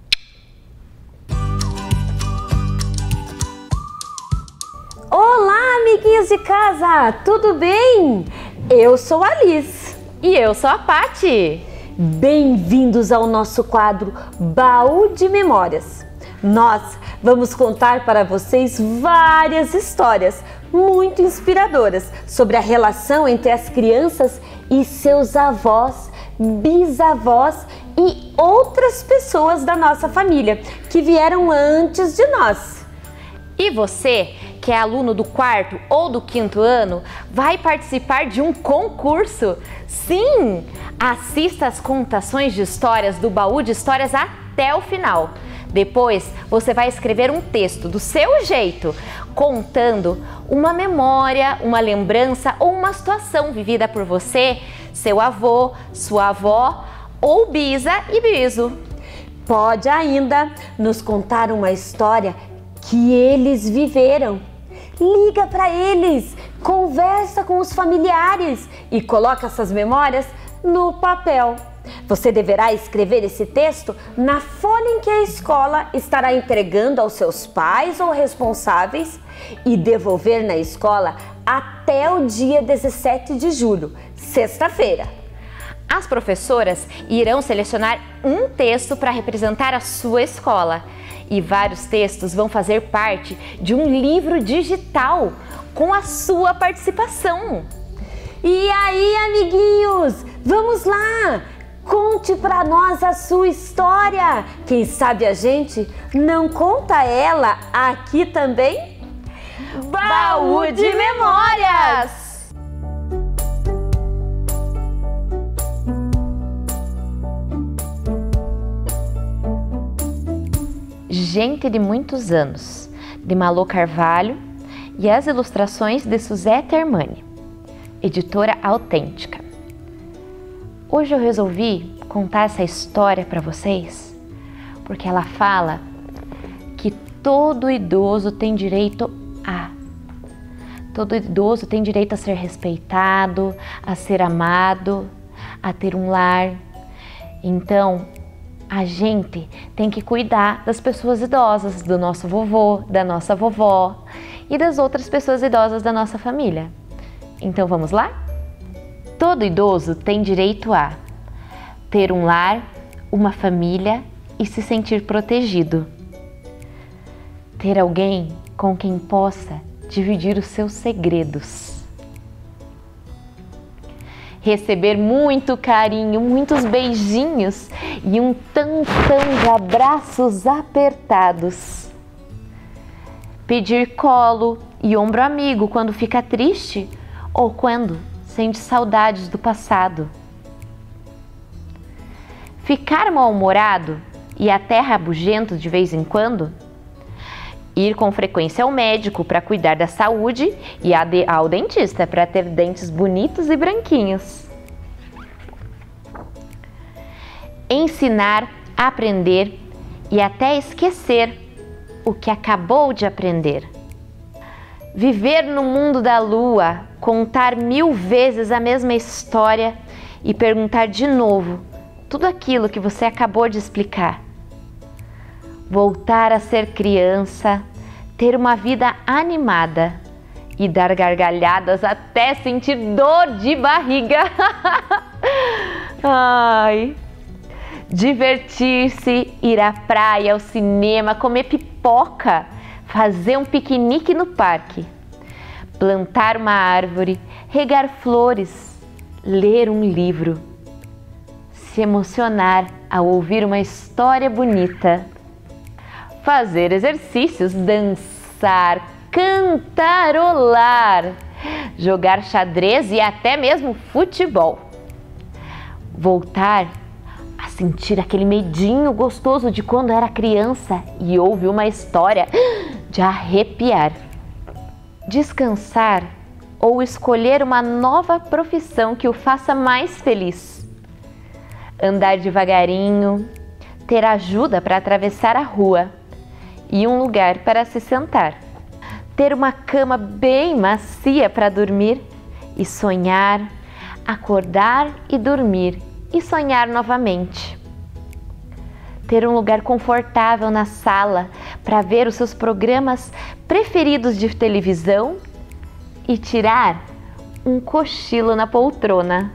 Speaker 8: Olá, amiguinhos de casa, tudo bem? Eu sou a Liz.
Speaker 9: E eu sou a Pati.
Speaker 8: Bem-vindos ao nosso quadro Baú de Memórias. Nós vamos contar para vocês várias histórias muito inspiradoras sobre a relação entre as crianças e seus avós, bisavós e outras pessoas da nossa família que vieram antes de nós.
Speaker 9: E você, que é aluno do 4º ou do 5º ano, vai participar de um concurso? Sim! Assista às contações de histórias do Baú de Histórias até o final. Depois, você vai escrever um texto do seu jeito, contando uma memória, uma lembrança ou uma situação vivida por você, seu avô, sua avó ou bisa e biso.
Speaker 8: Pode ainda nos contar uma história que eles viveram. Liga para eles, conversa com os familiares e coloca essas memórias no papel. Você deverá escrever esse texto na folha em que a escola estará entregando aos seus pais ou responsáveis e devolver na escola até o dia 17 de julho, sexta-feira.
Speaker 9: As professoras irão selecionar um texto para representar a sua escola. E vários textos vão fazer parte de um livro digital com a sua participação.
Speaker 8: E aí, amiguinhos, vamos lá! Conte para nós a sua história. Quem sabe a gente não conta ela aqui também?
Speaker 9: Baú de Memórias! Gente de Muitos Anos, de Malô Carvalho, e as ilustrações de Suzete Armani, editora Autêntica. Hoje eu resolvi contar essa história para vocês porque ela fala que todo idoso tem direito a. Todo idoso tem direito a ser respeitado, a ser amado, a ter um lar. Então, a gente tem que cuidar das pessoas idosas, do nosso vovô, da nossa vovó e das outras pessoas idosas da nossa família. Então vamos lá? Todo idoso tem direito a ter um lar, uma família e se sentir protegido. Ter alguém com quem possa dividir os seus segredos. Receber muito carinho, muitos beijinhos e um tantão de abraços apertados. Pedir colo e ombro amigo quando fica triste ou quando sente saudades do passado. Ficar mal-humorado e até rabugento de vez em quando. Ir com frequência ao médico para cuidar da saúde e ao dentista para ter dentes bonitos e branquinhos. Ensinar, aprender e até esquecer o que acabou de aprender. Viver no mundo da lua, contar 1000 vezes a mesma história e perguntar de novo tudo aquilo que você acabou de explicar. Voltar a ser criança, ter uma vida animada e dar gargalhadas até sentir dor de barriga. Ai. Divertir-se, ir à praia, ao cinema, comer pipoca, fazer um piquenique no parque, plantar uma árvore, regar flores, ler um livro, se emocionar ao ouvir uma história bonita, fazer exercícios, dançar, cantarolar, jogar xadrez e até mesmo futebol. Voltar a sentir aquele medinho gostoso de quando era criança e ouve uma história de arrepiar. Descansar ou escolher uma nova profissão que o faça mais feliz. Andar devagarinho, ter ajuda para atravessar a rua e um lugar para se sentar. Ter uma cama bem macia para dormir e sonhar, acordar e dormir e sonhar novamente. Ter um lugar confortável na sala para ver os seus programas preferidos de televisão e tirar um cochilo na poltrona.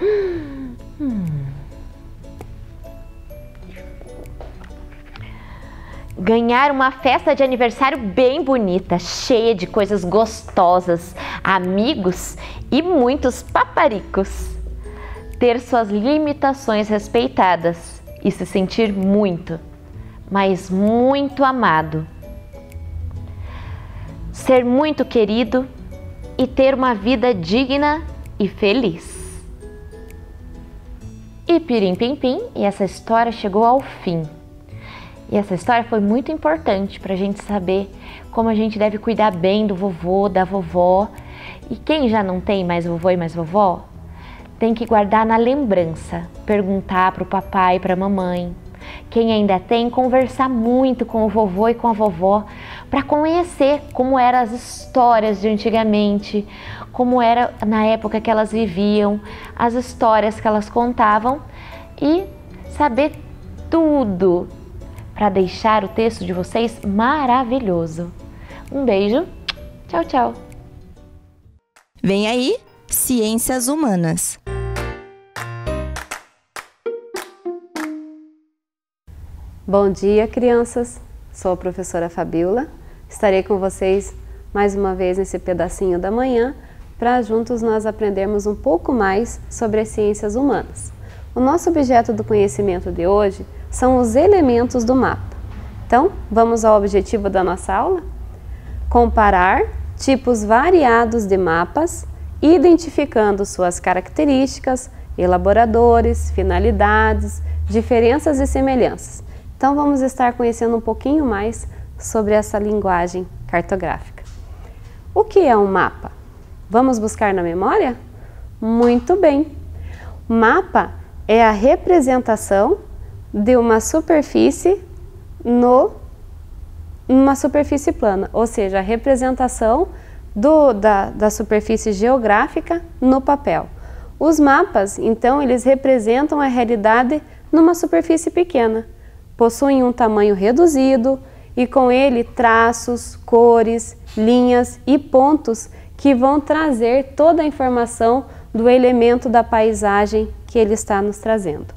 Speaker 9: Ganhar uma festa de aniversário bem bonita, cheia de coisas gostosas, amigos e muitos paparicos. Ter suas limitações respeitadas e se sentir muito, mas muito amado. Ser muito querido e ter uma vida digna e feliz. E pirim pim pim, e essa história chegou ao fim. E essa história foi muito importante para a gente saber como a gente deve cuidar bem do vovô, da vovó. E quem já não tem mais vovô e mais vovó, tem que guardar na lembrança, perguntar para o papai e para a mamãe. Quem ainda tem, conversar muito com o vovô e com a vovó para conhecer como eram as histórias de antigamente, como era na época que elas viviam, as histórias que elas contavam e saber tudo para deixar o texto de vocês maravilhoso. Um beijo, tchau, tchau!
Speaker 2: Vem aí, Ciências Humanas.
Speaker 10: Bom dia, crianças! Sou a professora Fabiola. Estarei com vocês mais uma vez nesse pedacinho da manhã para juntos nós aprendermos um pouco mais sobre as ciências humanas. O nosso objeto do conhecimento de hoje são os elementos do mapa. Então, vamos ao objetivo da nossa aula? Comparar tipos variados de mapas, identificando suas características, elaboradores, finalidades, diferenças e semelhanças. Então, vamos estar conhecendo um pouquinho mais sobre essa linguagem cartográfica. O que é um mapa? Vamos buscar na memória? Muito bem! O mapa é a representação de uma superfície numa superfície plana, ou seja, a representação da superfície geográfica no papel. Os mapas, então, eles representam a realidade numa superfície pequena, possuem um tamanho reduzido e com ele traços, cores, linhas e pontos que vão trazer toda a informação do elemento da paisagem que ele está nos trazendo.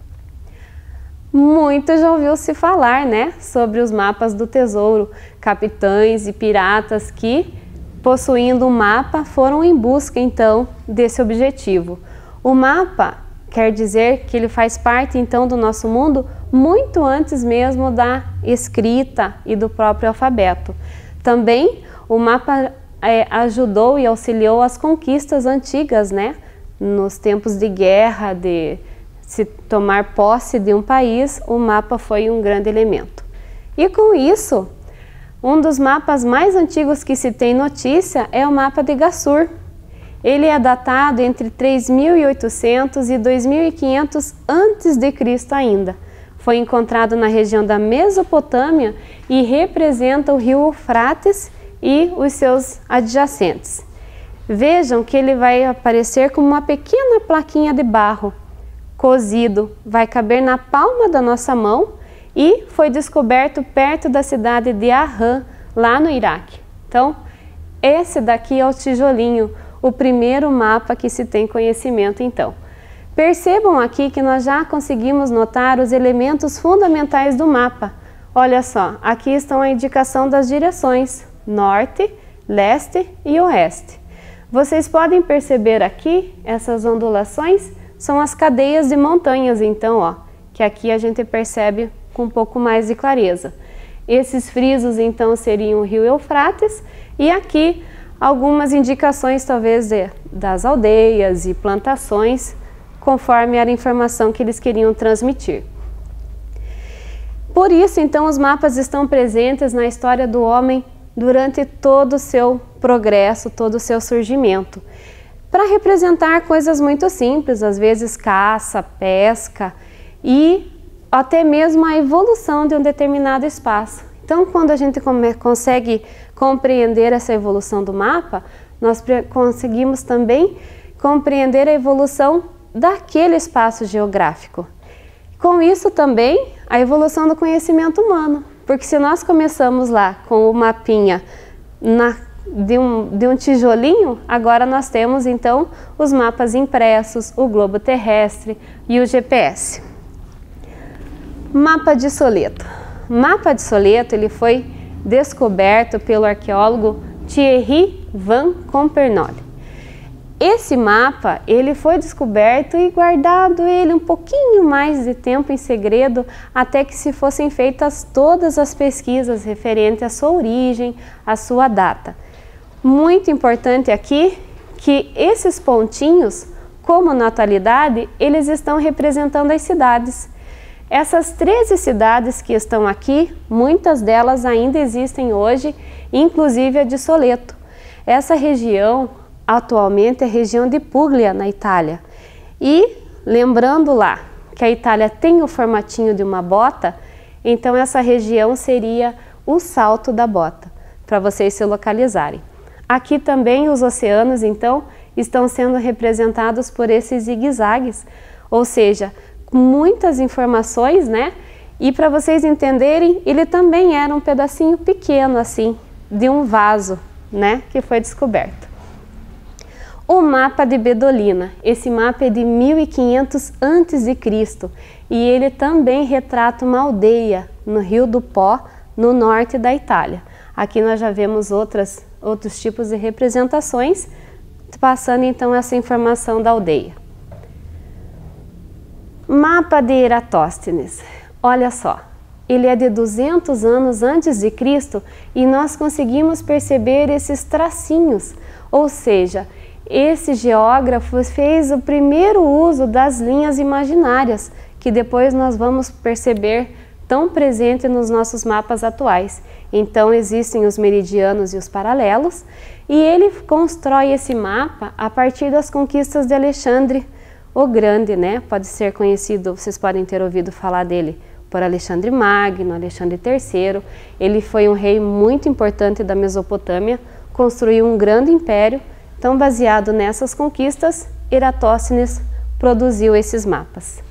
Speaker 10: Muito já ouviu se falar, né, sobre os mapas do tesouro, capitães e piratas que, possuindo um mapa, foram em busca então desse objetivo. O mapa quer dizer que ele faz parte então do nosso mundo muito antes mesmo da escrita e do próprio alfabeto. Também o mapa ajudou e auxiliou as conquistas antigas, né? Nos tempos de guerra, de se tomar posse de um país, o mapa foi um grande elemento. E com isso, um dos mapas mais antigos que se tem notícia é o mapa de Gassur. Ele é datado entre 3.800 e 2.500 a.C. ainda. Foi encontrado na região da Mesopotâmia e representa o rio Eufrates e os seus adjacentes. Vejam que ele vai aparecer como uma pequena plaquinha de barro, cozido, vai caber na palma da nossa mão e foi descoberto perto da cidade de Arran, lá no Iraque. Então, Esse daqui é o tijolinho, o primeiro mapa que se tem conhecimento então. Percebam aqui que nós já conseguimos notar os elementos fundamentais do mapa. Olha só, aqui estão a indicação das direções, norte, leste e oeste. Vocês podem perceber aqui, essas ondulações são as cadeias de montanhas, então, ó, que aqui a gente percebe com um pouco mais de clareza. Esses frisos, então, seriam o rio Eufrates, e aqui algumas indicações, talvez, das aldeias e plantações, conforme era a informação que eles queriam transmitir. Por isso, então, os mapas estão presentes na história do homem durante todo o seu progresso, todo o seu surgimento, para representar coisas muito simples, às vezes caça, pesca e até mesmo a evolução de um determinado espaço. Então, quando a gente consegue compreender essa evolução do mapa, nós conseguimos também compreender a evolução daquele espaço geográfico. Com isso também, a evolução do conhecimento humano, porque se nós começamos lá com o mapinha de um tijolinho, agora nós temos então os mapas impressos, o globo terrestre e o GPS. Mapa de Soleto. O mapa de Soleto ele foi descoberto pelo arqueólogo Thierry Van Compernole. Esse mapa ele foi descoberto e guardado ele um pouquinho mais de tempo em segredo até que se fossem feitas todas as pesquisas referentes à sua origem, à sua data. Muito importante aqui que esses pontinhos, como na atualidade, eles estão representando as cidades. Essas 13 cidades que estão aqui, muitas delas ainda existem hoje, inclusive a de Soleto. Essa região atualmente é a região de Puglia, na Itália. E lembrando lá que a Itália tem o formatinho de uma bota, então essa região seria o Salto da Bota, para vocês se localizarem. Aqui também os oceanos, então, estão sendo representados por esses zigue-zagues, ou seja, muitas informações, né? E para vocês entenderem, ele também era um pedacinho pequeno, assim, de um vaso, né? Que foi descoberto. O mapa de Bedolina. Esse mapa é de 1500 a.C. e ele também retrata uma aldeia no Rio do Pó, no norte da Itália. Aqui nós já vemos outros tipos de representações, passando então essa informação da aldeia. Mapa de Eratóstenes. Olha só, ele é de 200 anos antes de Cristo e nós conseguimos perceber esses tracinhos, ou seja, esse geógrafo fez o primeiro uso das linhas imaginárias, que depois nós vamos perceber tão presente nos nossos mapas atuais. Então existem os meridianos e os paralelos, e ele constrói esse mapa a partir das conquistas de Alexandre o Grande, né? Pode ser conhecido, vocês podem ter ouvido falar dele por Alexandre Magno, Alexandre III. Ele foi um rei muito importante da Mesopotâmia, construiu um grande império. Então, baseado nessas conquistas, Eratóstenes produziu esses mapas.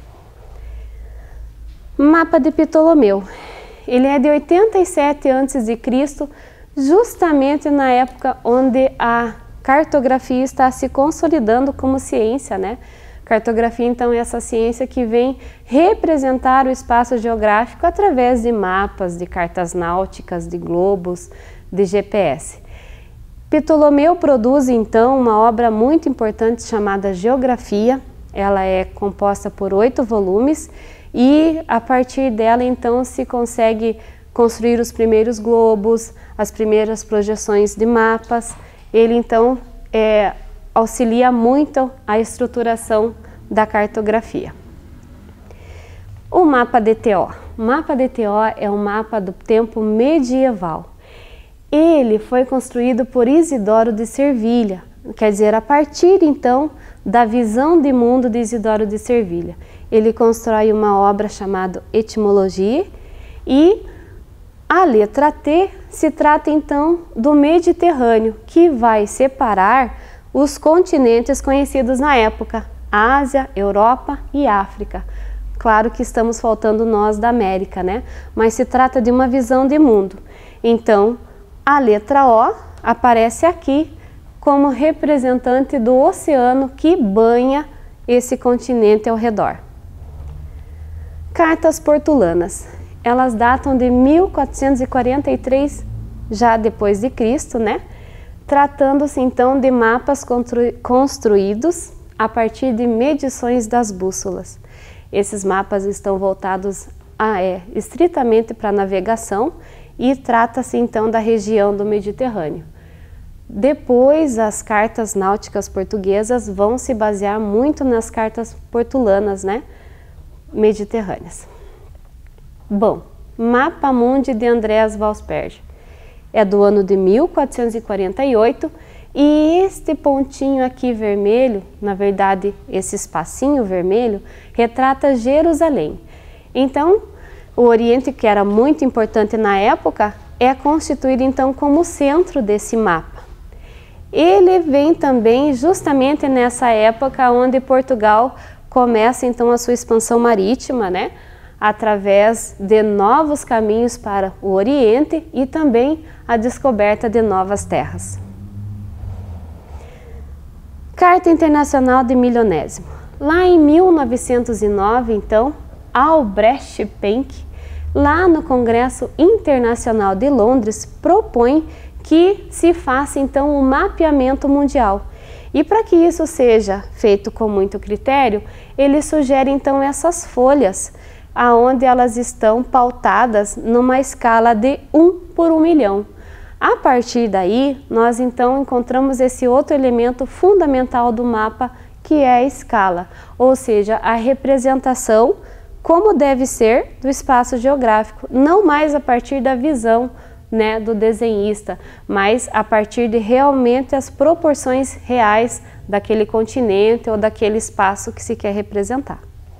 Speaker 10: Mapa de Ptolomeu. Ele é de 87 a.C., justamente na época onde a cartografia está se consolidando como ciência, né? Cartografia, então, é essa ciência que vem representar o espaço geográfico através de mapas, de cartas náuticas, de globos, de GPS. Ptolomeu produz, então, uma obra muito importante chamada Geografia. Ela é composta por 8 volumes e, a partir dela, então, se consegue construir os primeiros globos, as primeiras projeções de mapas. Ele, então, auxilia muito a estruturação da cartografia. O mapa DTO. O mapa DTO é um mapa do tempo medieval. Ele foi construído por Isidoro de Servilha, quer dizer, a partir então da visão de mundo de Isidoro de Servilha. Ele constrói uma obra chamada Etimologia e a letra T se trata então do Mediterrâneo, que vai separar os continentes conhecidos na época, Ásia, Europa e África. Claro que estamos faltando nós da América, né? Mas se trata de uma visão de mundo. Então, a letra O aparece aqui como representante do oceano que banha esse continente ao redor. Cartas portulanas. Elas datam de 1443 já depois de Cristo, né? Tratando-se então de mapas construídos a partir de medições das bússolas. Esses mapas estão voltados estritamente para a navegação e trata-se então da região do Mediterrâneo. Depois, as cartas náuticas portuguesas vão se basear muito nas cartas portulanas, né, mediterrâneas. Bom, Mapa Mundi de Andreas Valsperg. É do ano de 1448 e este pontinho aqui vermelho, na verdade esse espacinho vermelho, retrata Jerusalém. Então, o Oriente, que era muito importante na época, é constituído então como centro desse mapa. Ele vem também justamente nessa época onde Portugal começa então a sua expansão marítima, né? Através de novos caminhos para o Oriente e também a descoberta de novas terras. Carta Internacional de Milionésimo. Lá em 1909, então, Albrecht Penck, lá no Congresso Internacional de Londres, propõe que se faça então um mapeamento mundial. E para que isso seja feito com muito critério, ele sugere então essas folhas, aonde elas estão pautadas numa escala de 1 por 1 milhão. A partir daí, nós então encontramos esse outro elemento fundamental do mapa, que é a escala, ou seja, a representação como deve ser do espaço geográfico, não mais a partir da visão, né, do desenhista, mas a partir de realmente as proporções reais daquele continente ou daquele espaço que se quer representar.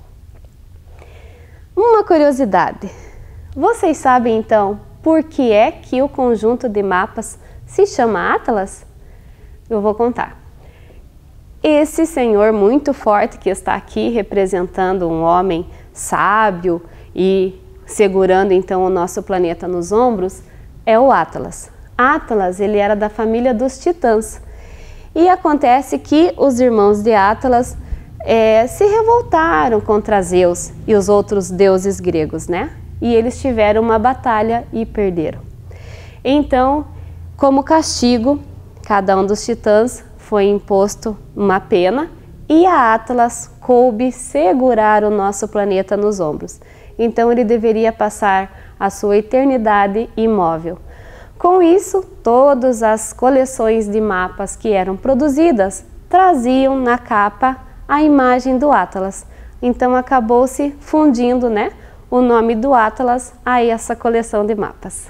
Speaker 10: Uma curiosidade, vocês sabem então por que é que o conjunto de mapas se chama Atlas? Eu vou contar. Esse senhor muito forte que está aqui representando um homem sábio e segurando então o nosso planeta nos ombros é o Atlas. Atlas, ele era da família dos titãs. E acontece que os irmãos de Atlas se revoltaram contra Zeus e os outros deuses gregos, né? E eles tiveram uma batalha e perderam. Então, como castigo, cada um dos titãs foi imposto uma pena e a Atlas coube segurar o nosso planeta nos ombros. Então, ele deveria passar a sua eternidade imóvel. Com isso, todas as coleções de mapas que eram produzidas traziam na capa a imagem do Atlas. Então acabou-se fundindo, né, o nome do Atlas a essa coleção de mapas.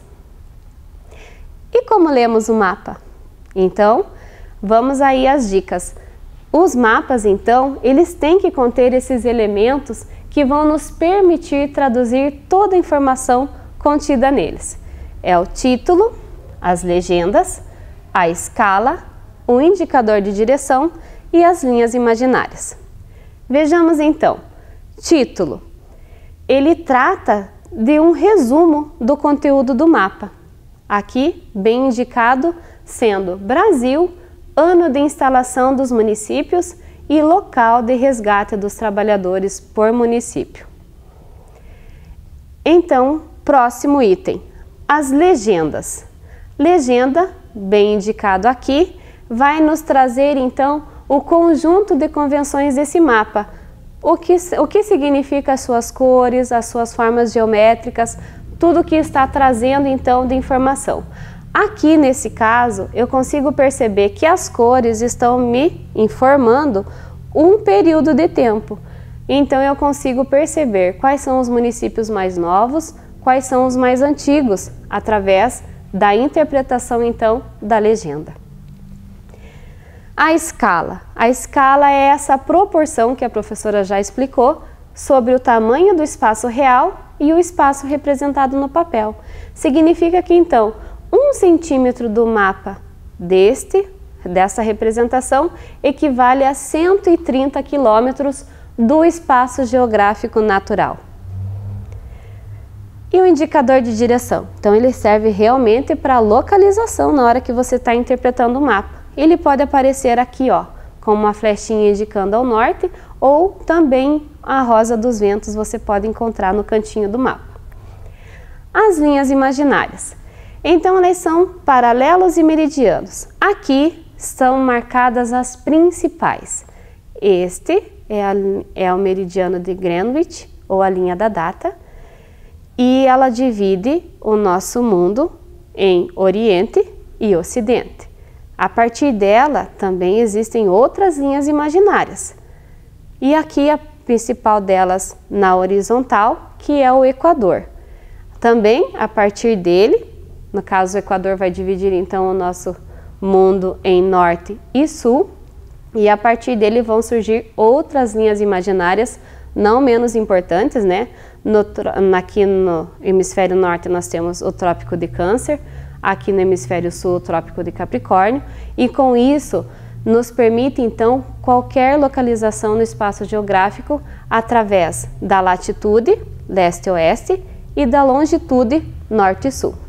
Speaker 10: E como lemos o mapa? Então, vamos aí às dicas. Os mapas, então, eles têm que conter esses elementos que vão nos permitir traduzir toda a informação contida neles. É o título, as legendas, a escala, o indicador de direção e as linhas imaginárias. Vejamos então. Título. Ele trata de um resumo do conteúdo do mapa. Aqui, bem indicado, sendo Brasil, ano de instalação dos municípios e local de resgate dos trabalhadores por município. Então, próximo item, as legendas. Legenda, bem indicado aqui, vai nos trazer então o conjunto de convenções desse mapa. O que significa as suas cores, as suas formas geométricas, tudo que está trazendo então de informação. Aqui nesse caso, eu consigo perceber que as cores estão me informando um período de tempo. Então eu consigo perceber quais são os municípios mais novos, quais são os mais antigos, através da interpretação então da legenda. A escala. A escala é essa proporção que a professora já explicou sobre o tamanho do espaço real e o espaço representado no papel. Significa que então 1 centímetro do mapa dessa representação equivale a 130 quilômetros do espaço geográfico natural. E o indicador de direção? Então ele serve realmente para localização na hora que você está interpretando o mapa. Ele pode aparecer aqui, ó, com uma flechinha indicando ao norte, ou também a rosa dos ventos você pode encontrar no cantinho do mapa. As linhas imaginárias. Então elas são paralelos e meridianos. Aqui são marcadas as principais. Este é o meridiano de Greenwich, ou a linha da data, e ela divide o nosso mundo em Oriente e Ocidente. A partir dela também existem outras linhas imaginárias. E aqui a principal delas na horizontal, que é o Equador. Também a partir dele, no caso o Equador vai dividir então o nosso mundo em Norte e Sul, e a partir dele vão surgir outras linhas imaginárias não menos importantes, né? Aqui no hemisfério norte nós temos o Trópico de Câncer, aqui no hemisfério sul o Trópico de Capricórnio, e com isso nos permite então qualquer localização no espaço geográfico através da latitude leste-oeste e da longitude norte e sul.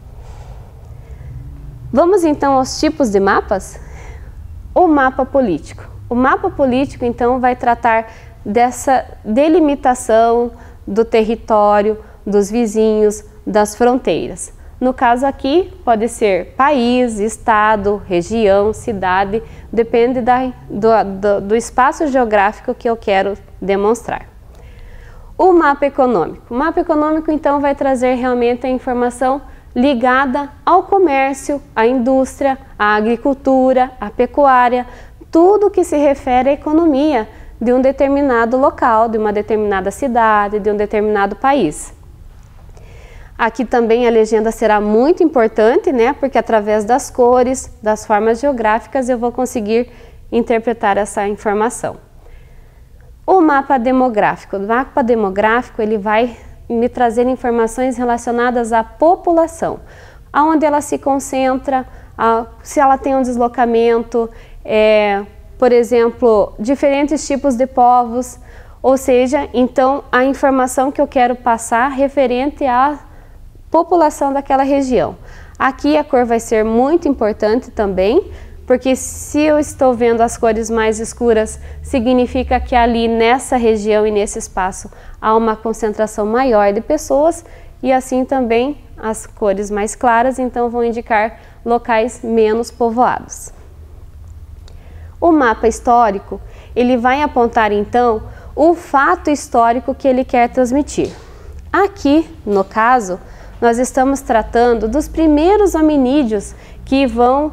Speaker 10: Vamos então aos tipos de mapas? O mapa político. O mapa político então vai tratar dessa delimitação do território, dos vizinhos, das fronteiras. No caso aqui pode ser país, estado, região, cidade, depende do espaço geográfico que eu quero demonstrar. O mapa econômico. O mapa econômico então vai trazer realmente a informação ligada ao comércio, à indústria, à agricultura, à pecuária, tudo que se refere à economia de um determinado local, de uma determinada cidade, de um determinado país. Aqui também a legenda será muito importante, né? Porque através das cores, das formas geográficas, eu vou conseguir interpretar essa informação. O mapa demográfico. O mapa demográfico ele vai me trazer informações relacionadas à população, aonde ela se concentra, se ela tem um deslocamento, por exemplo, diferentes tipos de povos, ou seja, então a informação que eu quero passar referente à população daquela região. Aqui a cor vai ser muito importante também, porque se eu estou vendo as cores mais escuras, significa que ali nessa região e nesse espaço há uma concentração maior de pessoas, e assim também as cores mais claras, então vão indicar locais menos povoados. O mapa histórico, ele vai apontar então o fato histórico que ele quer transmitir. Aqui, no caso, nós estamos tratando dos primeiros hominídeos que vão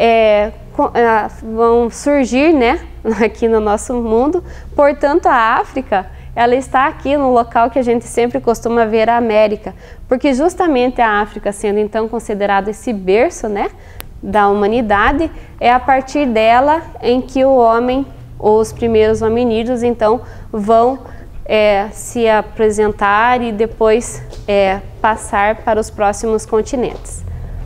Speaker 10: surgir, né, aqui no nosso mundo. Portanto, a África, ela está aqui no local que a gente sempre costuma ver a América, porque justamente a África, sendo então considerado esse berço, né, da humanidade, é a partir dela em que o homem, ou os primeiros hominídeos, então vão se apresentar e depois passar para os próximos continentes.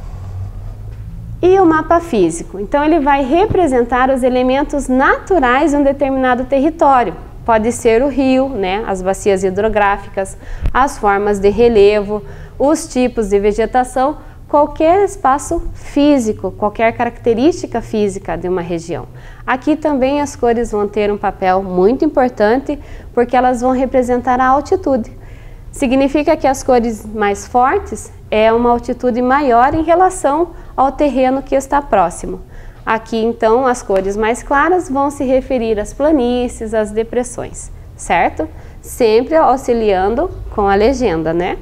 Speaker 10: E o mapa físico? Então ele vai representar os elementos naturais de um determinado território. Pode ser o rio, né, as bacias hidrográficas, as formas de relevo, os tipos de vegetação, qualquer espaço físico, qualquer característica física de uma região. Aqui também as cores vão ter um papel muito importante, porque elas vão representar a altitude. Significa que as cores mais fortes é uma altitude maior em relação ao terreno que está próximo. Aqui então as cores mais claras vão se referir às planícies, às depressões, certo? Sempre auxiliando com a legenda, né?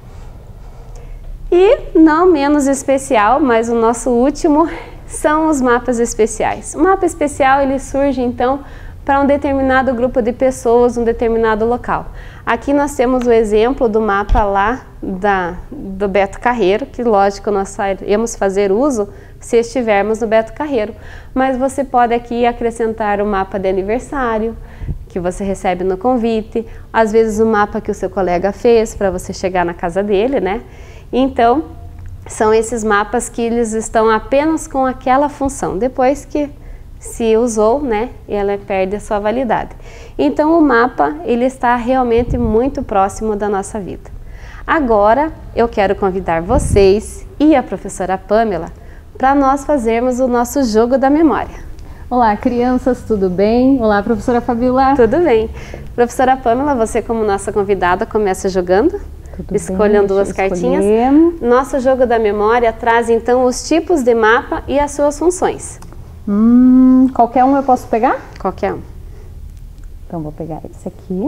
Speaker 10: E não menos especial, mas o nosso último, são os mapas especiais. O mapa especial ele surge então para um determinado grupo de pessoas, um determinado local. Aqui nós temos o exemplo do mapa lá do Beto Carreiro, que lógico nós iremos fazer uso se estivermos no Beto Carreiro, mas você pode aqui acrescentar o mapa de aniversário, que você recebe no convite, às vezes o mapa que o seu colega fez para você chegar na casa dele, né? Então, são esses mapas que eles estão apenas com aquela função, depois que se usou, né, ela perde a sua validade. Então o mapa, ele está realmente muito próximo da nossa vida. Agora eu quero convidar vocês e a professora Pamela para nós fazermos o nosso jogo da memória.
Speaker 11: Olá, crianças, tudo bem? Olá, professora Fabiola.
Speaker 10: Tudo bem. Professora Pamela, você como nossa convidada começa jogando. Escolham duas cartinhas. Nosso jogo da memória traz então os tipos de mapa e as suas funções.
Speaker 11: Qualquer um eu posso pegar?
Speaker 10: Qualquer um.
Speaker 11: Então vou pegar esse aqui.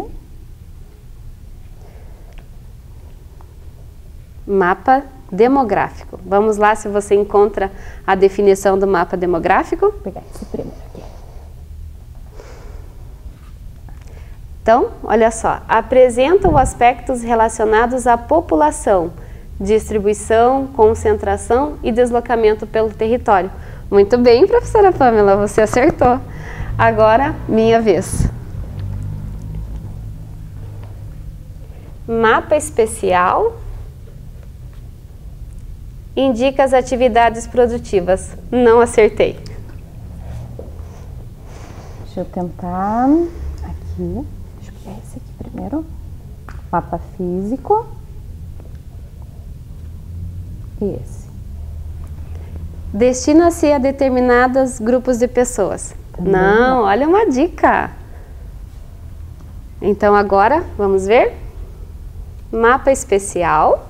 Speaker 10: Mapa demográfico. Vamos lá se você encontra a definição do mapa demográfico.
Speaker 11: Vou pegar esse primeiro aqui.
Speaker 10: Então, olha só, apresenta os aspectos relacionados à população, distribuição, concentração e deslocamento pelo território. Muito bem, professora Pamela, você acertou. Agora, minha vez. Mapa especial indica as atividades produtivas. Não acertei.
Speaker 11: Deixa eu tentar aqui. Deixa eu pegar esse aqui primeiro. Mapa físico. E esse.
Speaker 10: Destina-se a determinados grupos de pessoas. Também não, olha uma dica. Então agora, vamos ver? Mapa especial.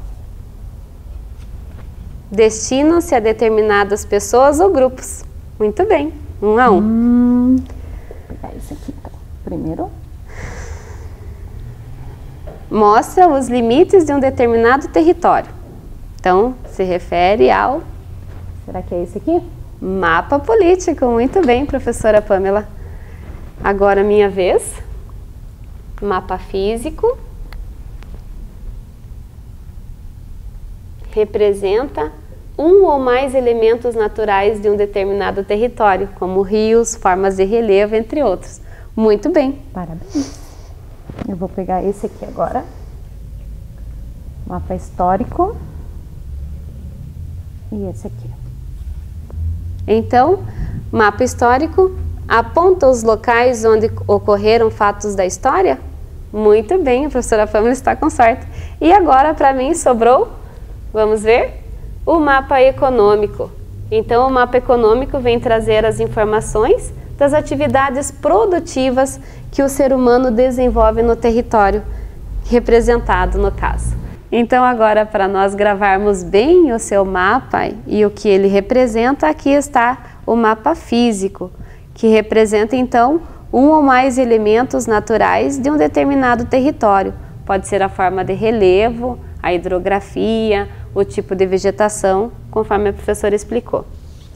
Speaker 10: Destinam-se a determinadas pessoas ou grupos. Muito bem, 1 a 1.
Speaker 11: Vou pegar esse aqui então. Primeiro.
Speaker 10: Mostra os limites de um determinado território. Então, se refere ao...
Speaker 11: Será que é esse aqui?
Speaker 10: Mapa político. Muito bem, professora Pamela. Agora, minha vez. Mapa físico. Representa um ou mais elementos naturais de um determinado território, como rios, formas de relevo, entre outros. Muito bem.
Speaker 11: Parabéns. Eu vou pegar esse aqui agora. Mapa histórico. E esse aqui.
Speaker 10: Então, mapa histórico aponta os locais onde ocorreram fatos da história? Muito bem, a professora Pamela está com sorte. E agora, para mim, sobrou... Vamos ver? O mapa econômico. Então, o mapa econômico vem trazer as informações das atividades produtivas que o ser humano desenvolve no território, representado no caso. Então, agora, para nós gravarmos bem o seu mapa e o que ele representa, aqui está o mapa físico, que representa, então, um ou mais elementos naturais de um determinado território. Pode ser a forma de relevo, a hidrografia, o tipo de vegetação, conforme a professora explicou.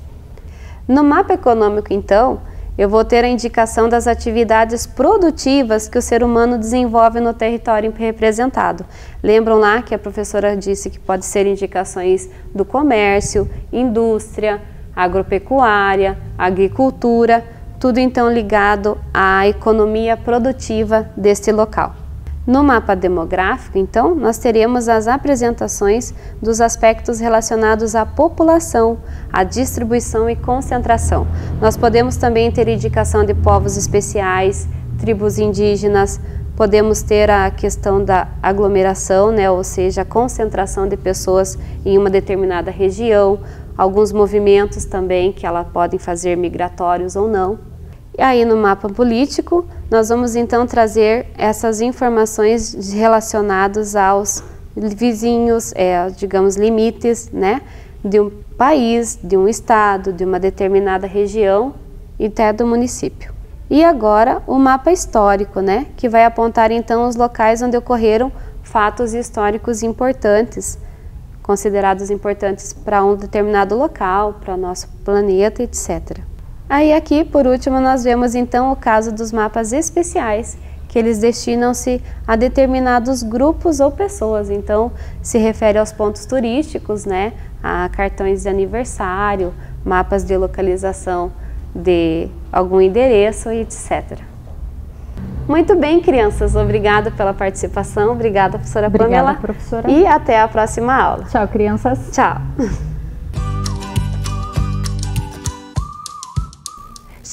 Speaker 10: No mapa econômico, então, eu vou ter a indicação das atividades produtivas que o ser humano desenvolve no território representado. Lembram lá que a professora disse que pode ser indicações do comércio, indústria, agropecuária, agricultura, tudo então ligado à economia produtiva deste local. No mapa demográfico, então, nós teremos as apresentações dos aspectos relacionados à população, à distribuição e concentração. Nós podemos também ter indicação de povos especiais, tribos indígenas, podemos ter a questão da aglomeração, né, ou seja, a concentração de pessoas em uma determinada região, alguns movimentos também que elas podem fazer migratórios ou não. E aí no mapa político, nós vamos então trazer essas informações relacionadas aos vizinhos, digamos, limites, né, de um país, de um estado, de uma determinada região e até do município. E agora o mapa histórico, né, que vai apontar então os locais onde ocorreram fatos históricos importantes, considerados importantes para um determinado local, para o nosso planeta, etc. Aí aqui, por último, nós vemos então o caso dos mapas especiais, que eles destinam-se a determinados grupos ou pessoas. Então, se refere aos pontos turísticos, né, a cartões de aniversário, mapas de localização de algum endereço, etc. Muito bem, crianças. Obrigada pela participação. Obrigada, professora Pamela.
Speaker 11: Obrigada, professora.
Speaker 10: E até a próxima aula.
Speaker 11: Tchau, crianças.
Speaker 10: Tchau.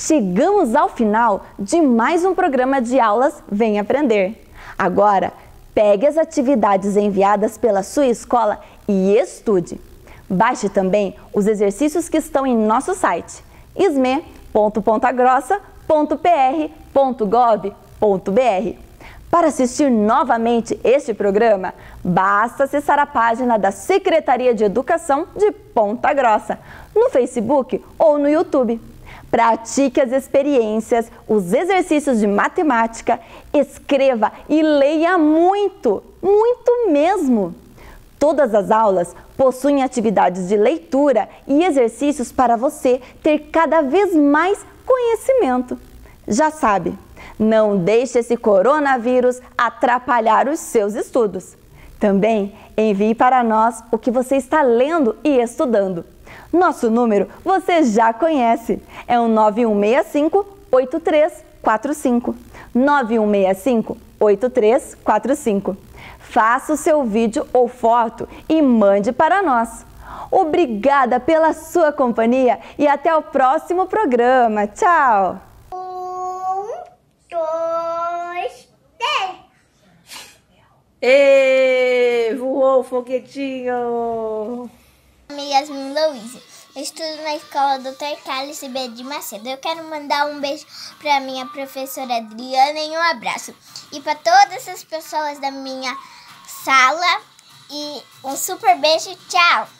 Speaker 1: Chegamos ao final de mais um programa de aulas Vem Aprender. Agora, Pegue as atividades enviadas pela sua escola e estude. Baixe também os exercícios que estão em nosso site isme.pontagrossa.pr.gov.br. Para assistir novamente este programa, basta acessar a página da Secretaria de Educação de Ponta Grossa, no Facebook ou no YouTube. Pratique as experiências, os exercícios de matemática, escreva e leia muito, muito mesmo. Todas as aulas possuem atividades de leitura e exercícios para você ter cada vez mais conhecimento. Já sabe, não deixe esse coronavírus atrapalhar os seus estudos. Também envie para nós o que você está lendo e estudando. Nosso número você já conhece, é o 9165-8345. 9165-8345. Faça o seu vídeo ou foto e mande para nós. Obrigada pela sua companhia e até o próximo programa. Tchau!
Speaker 12: 1, 2, 3.
Speaker 13: Voou o foguetinho!
Speaker 12: Yasmin Louise. Eu estudo na escola Dr. Carlos B. de Macedo. Eu quero mandar um beijo para minha professora Adriana e um abraço. E para todas as pessoas da minha sala. E um super beijo. Tchau!